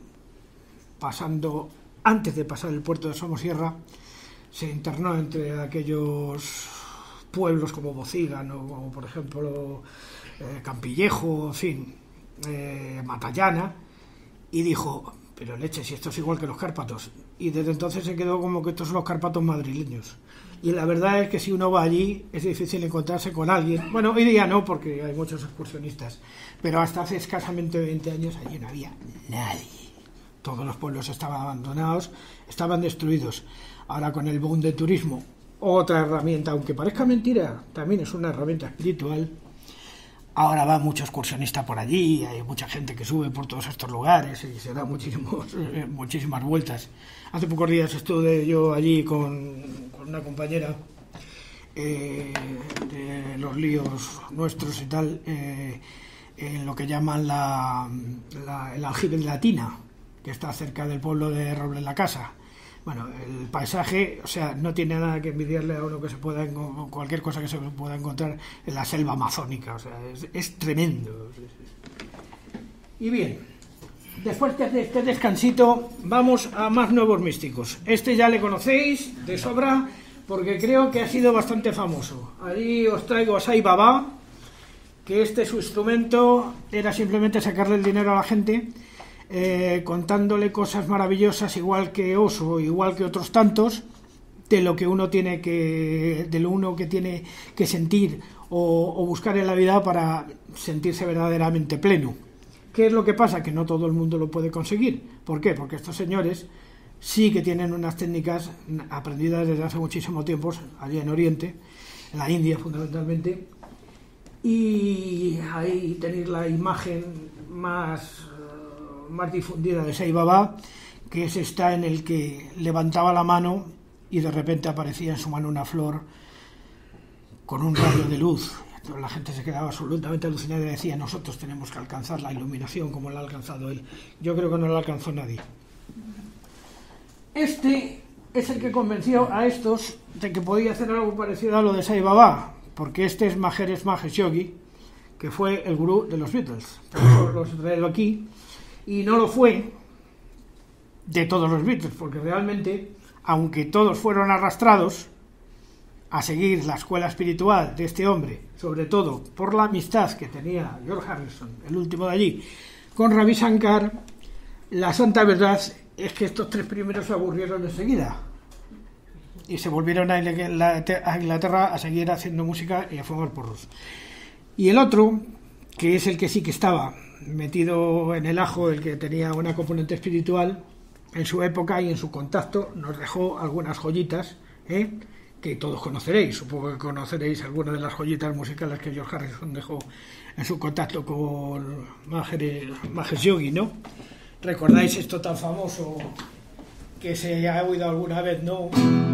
Speaker 2: antes de pasar el puerto de Somosierra, se internó entre aquellos pueblos como Bocigan o como por ejemplo Campillejo, en fin, Matallana, y dijo, pero leche, si esto es igual que los Cárpatos. Y desde entonces se quedó como que estos son los Cárpatos madrileños. Y la verdad es que si uno va allí es difícil encontrarse con alguien. Bueno, hoy día no, porque hay muchos excursionistas, pero hasta hace escasamente 20 años allí no había nadie. Todos los pueblos estaban abandonados, estaban destruidos. Ahora con el boom del turismo, otra herramienta, aunque parezca mentira, también es una herramienta espiritual. Ahora va mucho excursionista por allí, hay mucha gente que sube por todos estos lugares y se da muchísimas vueltas. Hace pocos días estuve yo allí con una compañera de los líos nuestros y tal, en lo que llaman el aljibe de la Tina, que está cerca del pueblo de Roble la Casa. Bueno, el paisaje, o sea, no tiene nada que envidiarle a uno que se pueda cualquier cosa que se pueda encontrar en la selva amazónica, o sea, es tremendo. Y bien, después de este descansito vamos a más nuevos místicos. Este ya le conocéis de sobra porque creo que ha sido bastante famoso. Allí os traigo a Sai Baba, que su instrumento era simplemente sacarle el dinero a la gente, contándole cosas maravillosas, igual que Oso, igual que otros tantos, de lo que uno tiene que sentir o buscar en la vida para sentirse verdaderamente pleno. ¿Qué es lo que pasa? Que no todo el mundo lo puede conseguir. ¿Por qué? Porque estos señores sí que tienen unas técnicas aprendidas desde hace muchísimo tiempo, allí en Oriente, en la India fundamentalmente, y ahí tenéis la imagen más difundida de Sai Baba, que es esta en el que levantaba la mano y de repente aparecía en su mano una flor con un rayo de luz. Entonces la gente se quedaba absolutamente alucinada y decía, nosotros tenemos que alcanzar la iluminación como la ha alcanzado él. Yo creo que no la alcanzó nadie. Este es el que convenció a estos de que podía hacer algo parecido a lo de Sai Baba, porque este es Mahesh Yogi, que fue el gurú de los Beatles. Por eso los he traído aquí. Y no lo fue de todos los Beatles, porque realmente, aunque todos fueron arrastrados a seguir la escuela espiritual de este hombre, sobre todo por la amistad que tenía George Harrison, el último de allí, con Ravi Shankar, la santa verdad es que estos tres primeros se aburrieron enseguida y se volvieron a Inglaterra a seguir haciendo música y a fumar porros. Y el otro, que es el que sí que estaba metido en el ajo, el que tenía una componente espiritual, en su época y en su contacto nos dejó algunas joyitas, que todos conoceréis. Supongo que conoceréis algunas de las joyitas musicales que George Harrison dejó en su contacto con Mahesh Yogi, ¿no? ¿Recordáis esto tan famoso que se ha oído alguna vez, no?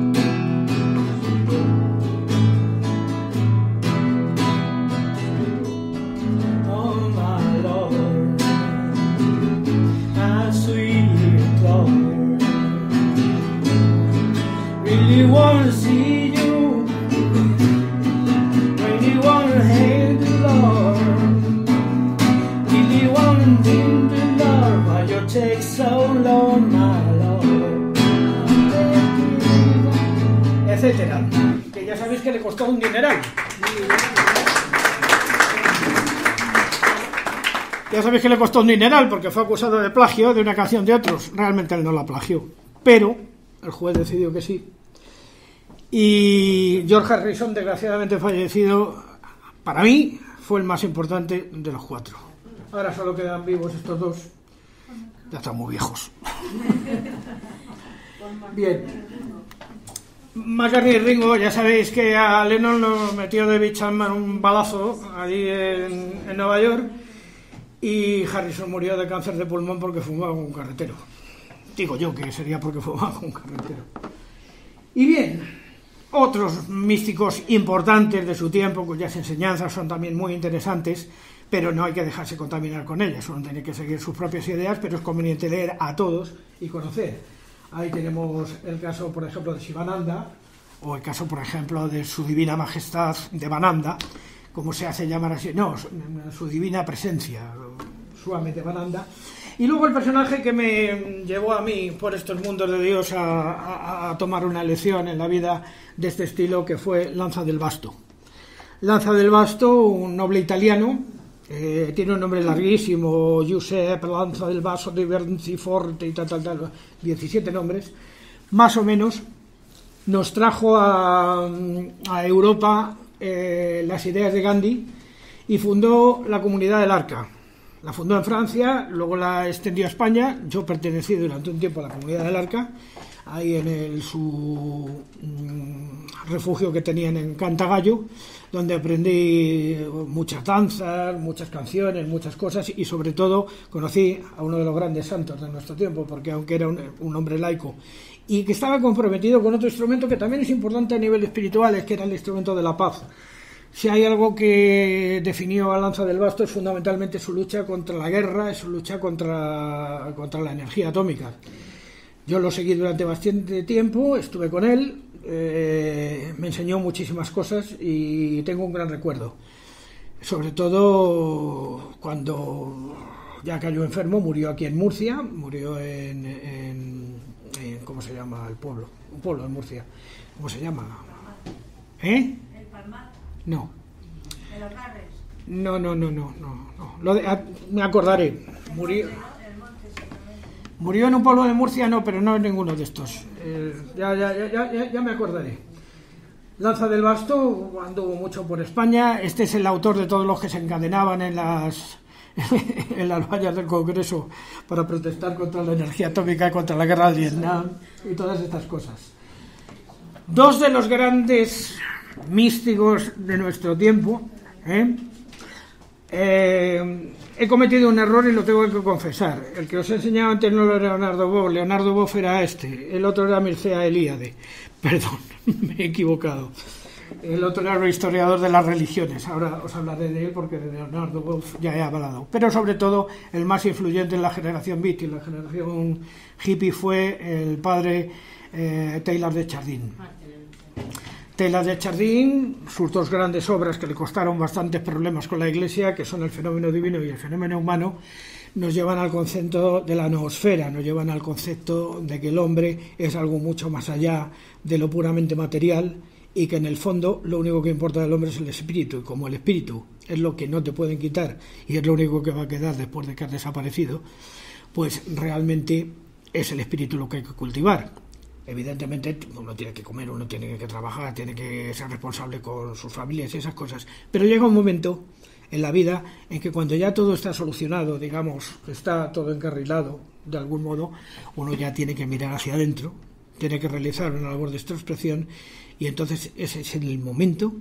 Speaker 2: Really wanna see you, really wanna hate the Lord, really wanna think the Lord, why you take so long, my Lord, etcétera, que ya sabéis que le costó un dineral. Ya sabéis que le costó un dineral porque fue acusado de plagio de una canción de otros. Realmente él no la plagió, pero el juez decidió que sí. Y George Harrison, desgraciadamente fallecido, para mí fue el más importante de los cuatro. Ahora solo quedan vivos estos dos, ya están muy viejos. Bien, McCartney y Ringo, ya sabéis que a Lennon lo metió David Chapman un balazo allí en Nueva York, y Harrison murió de cáncer de pulmón porque fumaba con un carretero. Digo yo que sería porque fumaba un carretero. Y bien, otros místicos importantes de su tiempo, cuyas enseñanzas son también muy interesantes, pero no hay que dejarse contaminar con ellas. Uno tiene que seguir sus propias ideas, pero es conveniente leer a todos y conocer. Ahí tenemos el caso, por ejemplo, de Sivananda, o el caso, por ejemplo, de su Divina Majestad de Vananda, como se hace llamar así, no, su Divina Presencia, Swami de Vananda. Y luego el personaje que me llevó a mí por estos mundos de Dios a tomar una lección en la vida de este estilo, que fue Lanza del Basto. Lanza del Basto, un noble italiano, tiene un nombre larguísimo, Giuseppe Lanza del Basto di Bernciforte y tal, 17 nombres, más o menos. Nos trajo a Europa las ideas de Gandhi y fundó la Comunidad del Arca. La fundó en Francia, luego la extendió a España. Yo pertenecí durante un tiempo a la Comunidad del Arca, ahí en su refugio que tenían en Cantagallo, donde aprendí muchas danzas, muchas canciones, muchas cosas, y sobre todo conocí a uno de los grandes santos de nuestro tiempo, porque aunque era un hombre laico y que estaba comprometido con otro instrumento que también es importante a nivel espiritual, es que era el instrumento de la paz. Si hay algo que definió a Lanza del Basto es fundamentalmente su lucha contra la guerra, su lucha contra la energía atómica. Yo lo seguí durante bastante tiempo, estuve con él, me enseñó muchísimas cosas y tengo un gran recuerdo. Sobre todo cuando ya cayó enfermo, murió aquí en Murcia, murió en ¿cómo se llama el pueblo? Un pueblo de Murcia. ¿Cómo se llama? ¿Eh?
Speaker 3: ¿El Palmar?
Speaker 2: No.
Speaker 3: ¿De los Carres?
Speaker 2: No. Me acordaré. Murió en un pueblo de Murcia, no, pero no en ninguno de estos. Ya me acordaré. Lanza del Basto anduvo mucho por España. Este es el autor de todos los que se encadenaban en las vallas del Congreso para protestar contra la energía atómica, contra la guerra de Vietnam y todas estas cosas. Dos de los grandes místicos de nuestro tiempo. He cometido un error y lo tengo que confesar. El que os he enseñado antes no era Leonardo Boff. Leonardo Boff era el otro era Mircea Eliade. Perdón, me he equivocado. El otro era el historiador de las religiones. Ahora os hablaré de él porque de Leonardo Boff ya he hablado. Pero sobre todo el más influyente en la generación beat y la generación hippie fue el padre Teilhard de Chardin. Teilhard de Chardin, sus dos grandes obras que le costaron bastantes problemas con la Iglesia, que son El fenómeno divino y El fenómeno humano, nos llevan al concepto de la noosfera, nos llevan al concepto de que el hombre es algo mucho más allá de lo puramente material y que en el fondo lo único que importa del hombre es el espíritu, y como el espíritu es lo que no te pueden quitar y es lo único que va a quedar después de que has desaparecido, pues realmente es el espíritu lo que hay que cultivar. Evidentemente uno tiene que comer, uno tiene que trabajar, tiene que ser responsable con sus familias y esas cosas, pero llega un momento en la vida en que cuando ya todo está solucionado, digamos, está todo encarrilado de algún modo, uno ya tiene que mirar hacia adentro, tiene que realizar una labor de introspección, y entonces ese es el momento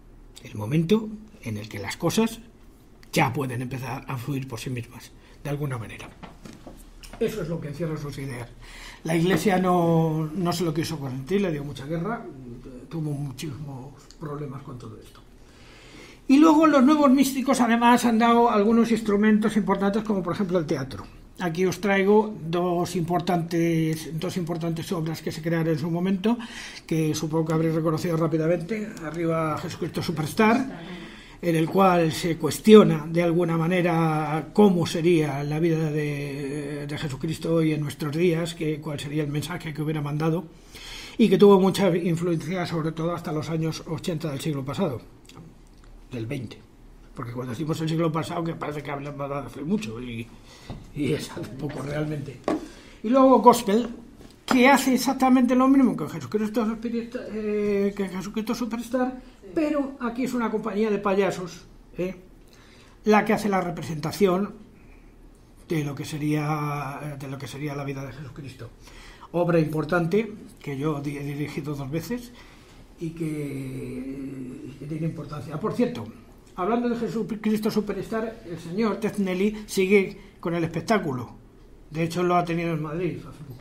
Speaker 2: en el que las cosas ya pueden empezar a fluir por sí mismas, de alguna manera. Eso es lo que encierra sus ideas. La Iglesia no se lo quiso consentir, le dio mucha guerra, tuvo muchísimos problemas con todo esto. Y luego los nuevos místicos además han dado algunos instrumentos importantes, como por ejemplo el teatro. Aquí os traigo dos importantes obras que se crearon en su momento, que supongo que habréis reconocido rápidamente. Arriba Jesucristo Superstar, en el cual se cuestiona de alguna manera cómo sería la vida de Jesucristo hoy en nuestros días, cuál sería el mensaje que hubiera mandado, y que tuvo mucha influencia sobre todo hasta los años 80 del siglo pasado, del 20. Porque cuando decimos el siglo pasado, que parece que hablamos de hace mucho, y es hace poco realmente. Y luego Gospel, que hace exactamente lo mismo que Jesucristo Superstar, pero aquí es una compañía de payasos, la que hace la representación de lo que sería la vida de Jesucristo. Obra importante que yo he dirigido 2 veces y que tiene importancia. Por cierto, hablando de Jesucristo Superstar, el señor Ted Nelly sigue con el espectáculo De hecho, lo ha tenido en Madrid.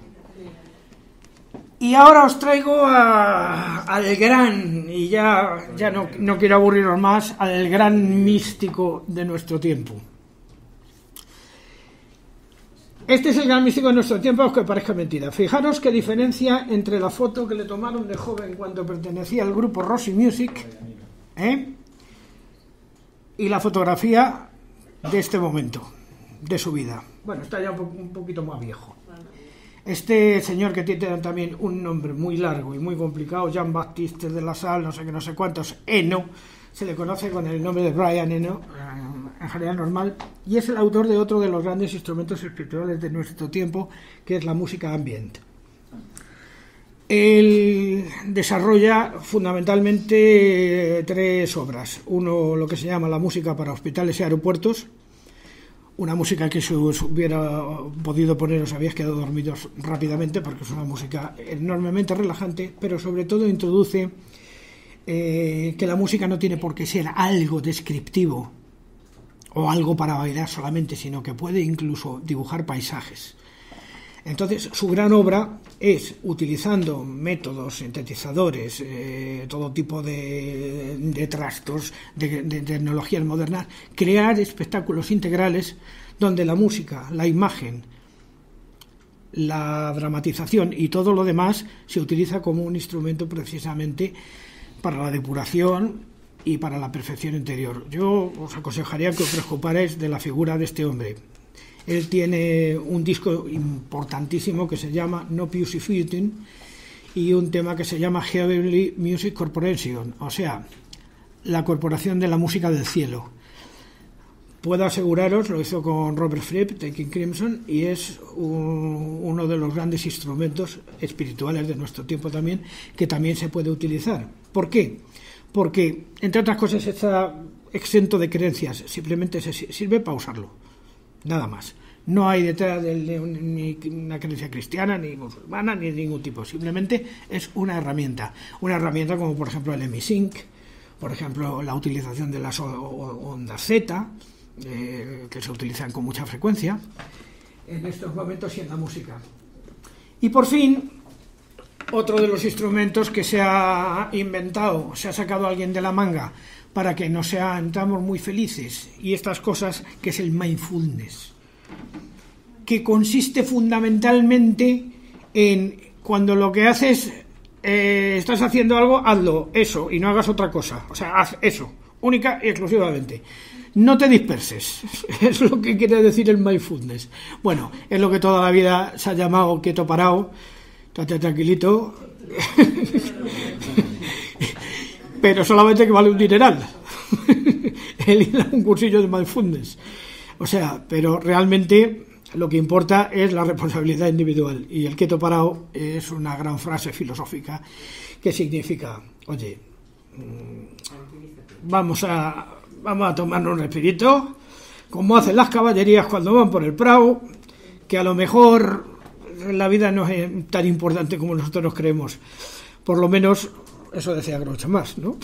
Speaker 2: Y ahora os traigo al gran, y ya no quiero aburriros más, al gran místico de nuestro tiempo. Este es el gran místico de nuestro tiempo, aunque parezca mentira. Fijaros qué diferencia entre la foto que le tomaron de joven cuando pertenecía al grupo Roxy Music, y la fotografía de este momento, de su vida. Bueno, está ya un poquito más viejo. Este señor, que tiene también un nombre muy largo y muy complicado, Jean-Baptiste de la Salle, no sé qué, no sé cuántos, Eno, se le conoce con el nombre de Brian Eno, en general normal, y es el autor de otro de los grandes instrumentos espirituales de nuestro tiempo, que es la música ambient. Él desarrolla fundamentalmente 3 obras. Uno, lo que se llama la música para hospitales y aeropuertos, una música que si os hubiera podido poner os habíais quedado dormidos rápidamente, porque es una música enormemente relajante, pero sobre todo introduce que la música no tiene por qué ser algo descriptivo o algo para bailar solamente, sino que puede incluso dibujar paisajes. Entonces, su gran obra es, utilizando métodos, sintetizadores, todo tipo de trastos, de tecnologías modernas, crear espectáculos integrales donde la música, la imagen, la dramatización y todo lo demás se utiliza como un instrumento precisamente para la depuración y para la perfección interior. Yo os aconsejaría que os preocuparais de la figura de este hombre. Él tiene un disco importantísimo que se llama No Pussyfooting y un tema que se llama Heavenly Music Corporation, o sea, la corporación de la música del cielo. Puedo aseguraros, lo hizo con Robert Fripp de King Crimson, y es uno de los grandes instrumentos espirituales de nuestro tiempo también, que también se puede utilizar. ¿Por qué? Porque, entre otras cosas, está exento de creencias, simplemente se sirve para usarlo. Nada más. No hay detrás de ni una creencia cristiana, ni musulmana, ni de ningún tipo. Simplemente es una herramienta. Una herramienta como, por ejemplo, el EmiSync, por ejemplo, la utilización de las ondas Z, que se utilizan con mucha frecuencia en estos momentos y en la música. Y por fin, otro de los instrumentos que se ha inventado, se ha sacado alguien de la manga para que nos sintamos muy felices y estas cosas, que es el mindfulness, que consiste fundamentalmente en cuando lo que haces, estás haciendo algo, hazlo, eso, y no hagas otra cosa, o sea, haz eso, única y exclusivamente. No te disperses, es lo que quiere decir el mindfulness. Bueno, es lo que toda la vida se ha llamado quieto parado, estate tranquilito, pero solamente que vale un dineral el ir a un cursillo de mindfulness. O sea, pero realmente lo que importa es la responsabilidad individual, y el quieto parado es una gran frase filosófica que significa, oye, vamos a tomarnos un respirito, como hacen las caballerías cuando van por el prado, que a lo mejor la vida no es tan importante como nosotros nos creemos. Por lo menos eso decía Groucho Marx, ¿no?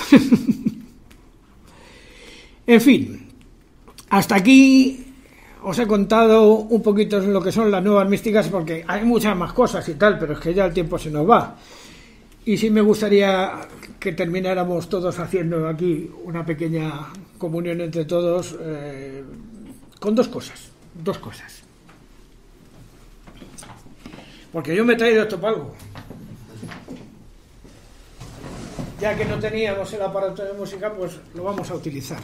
Speaker 2: En fin, hasta aquí os he contado un poquito lo que son las nuevas místicas, porque hay muchas más cosas y tal, pero es que ya el tiempo se nos va. Y sí me gustaría que termináramos todos haciendo aquí una pequeña comunión entre todos, con dos cosas. Porque yo me he traído esto para algo. Ya que no teníamos el aparato de música, pues lo vamos a utilizar.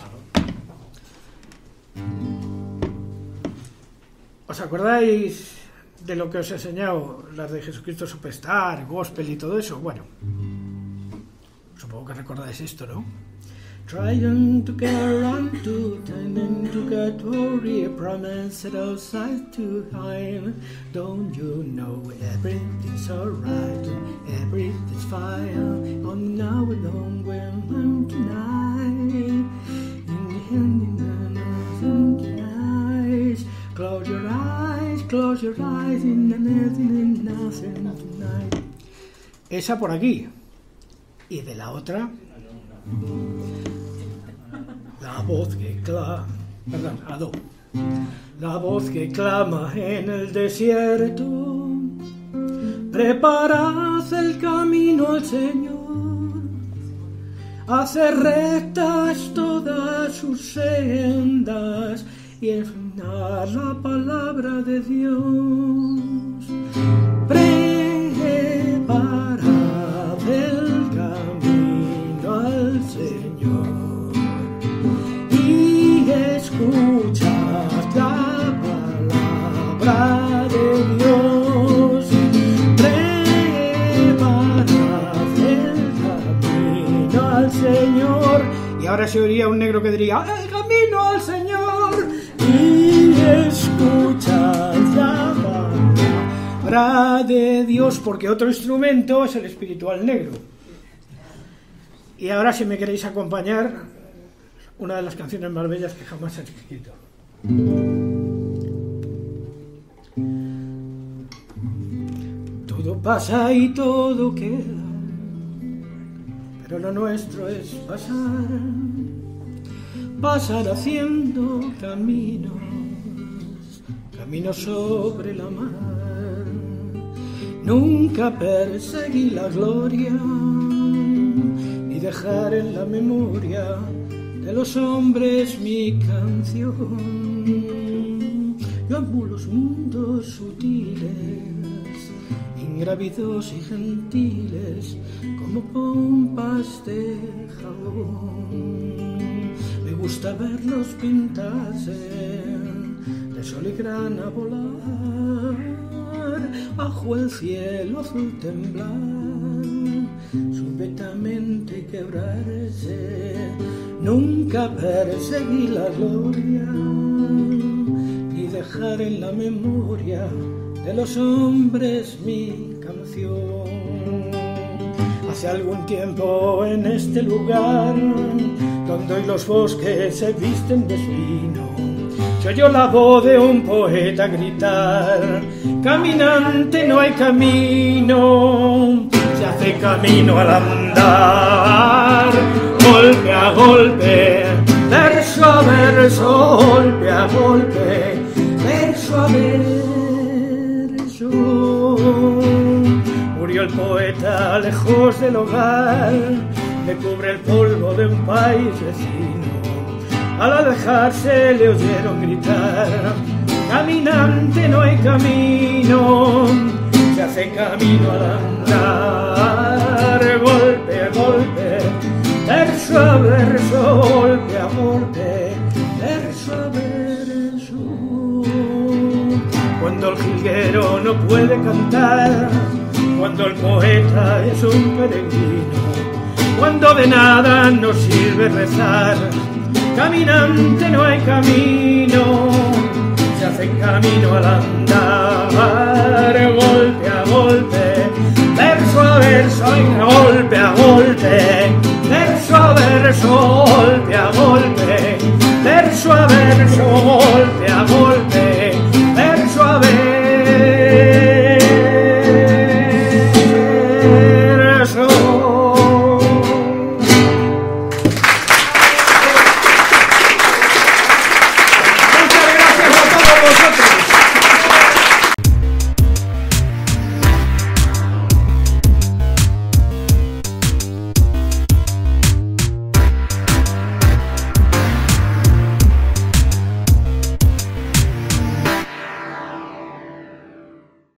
Speaker 2: ¿Os acordáis de lo que os he enseñado? Las de Jesucristo Superstar, Gospel y todo eso. Bueno, supongo que recordáis esto, ¿no? Trying to get around to, tending to get worried, promise it outside to hide. Don't you know everything's alright, everything's fine. On now we don't win tonight. In the eyes, close your eyes, in the nothing tonight. Esa por aquí. Y de la otra, la voz que clama, perdón, a do. La voz que clama en el desierto, preparad el camino al Señor, hacer rectas todas sus sendas y enseñar la palabra de Dios. Preparad el camino al Señor y escuchad la palabra de Dios. Preparad el camino al Señor. Y ahora se oiría un negro que diría: el camino al Señor. Y escuchad la palabra de Dios, porque otro instrumento es el espiritual negro. Y ahora, si me queréis acompañar, una de las canciones más bellas que jamás he escrito. Todo pasa y todo queda, pero lo nuestro es pasar, pasar haciendo caminos, caminos sobre la mar. Nunca perseguí la gloria, ni dejar en la memoria de los hombres mi canción. Yo amo los mundos sutiles, ingrávidos y gentiles, como pompas de jabón. Me gusta verlos pintarse de sol y grana, volar bajo el cielo azul, temblar súbitamente y quebrarse. Nunca perseguí la gloria, ni dejar en la memoria de los hombres mi canción. Hace algún tiempo en este lugar, donde hoy los bosques se visten de espino, se oyó la voz de un poeta gritar: caminante, no hay camino, se hace camino al andar, golpe a golpe, verso a verso, golpe a golpe, verso a verso. Murió el poeta lejos del hogar, le cubre el polvo de un país vecino. Al alejarse le oyeron gritar: caminante, no hay camino, se hace camino al andar, golpe a golpe, verso a verso, golpe a golpe, verso a verso. Cuando el jilguero no puede cantar, cuando el poeta es un peregrino, cuando de nada nos sirve rezar, caminante, no hay camino, se hace camino al andar, golpe a golpe, verso a verso, golpe a golpe, verso a verso, golpe a golpe, verso a verso, golpe a golpe.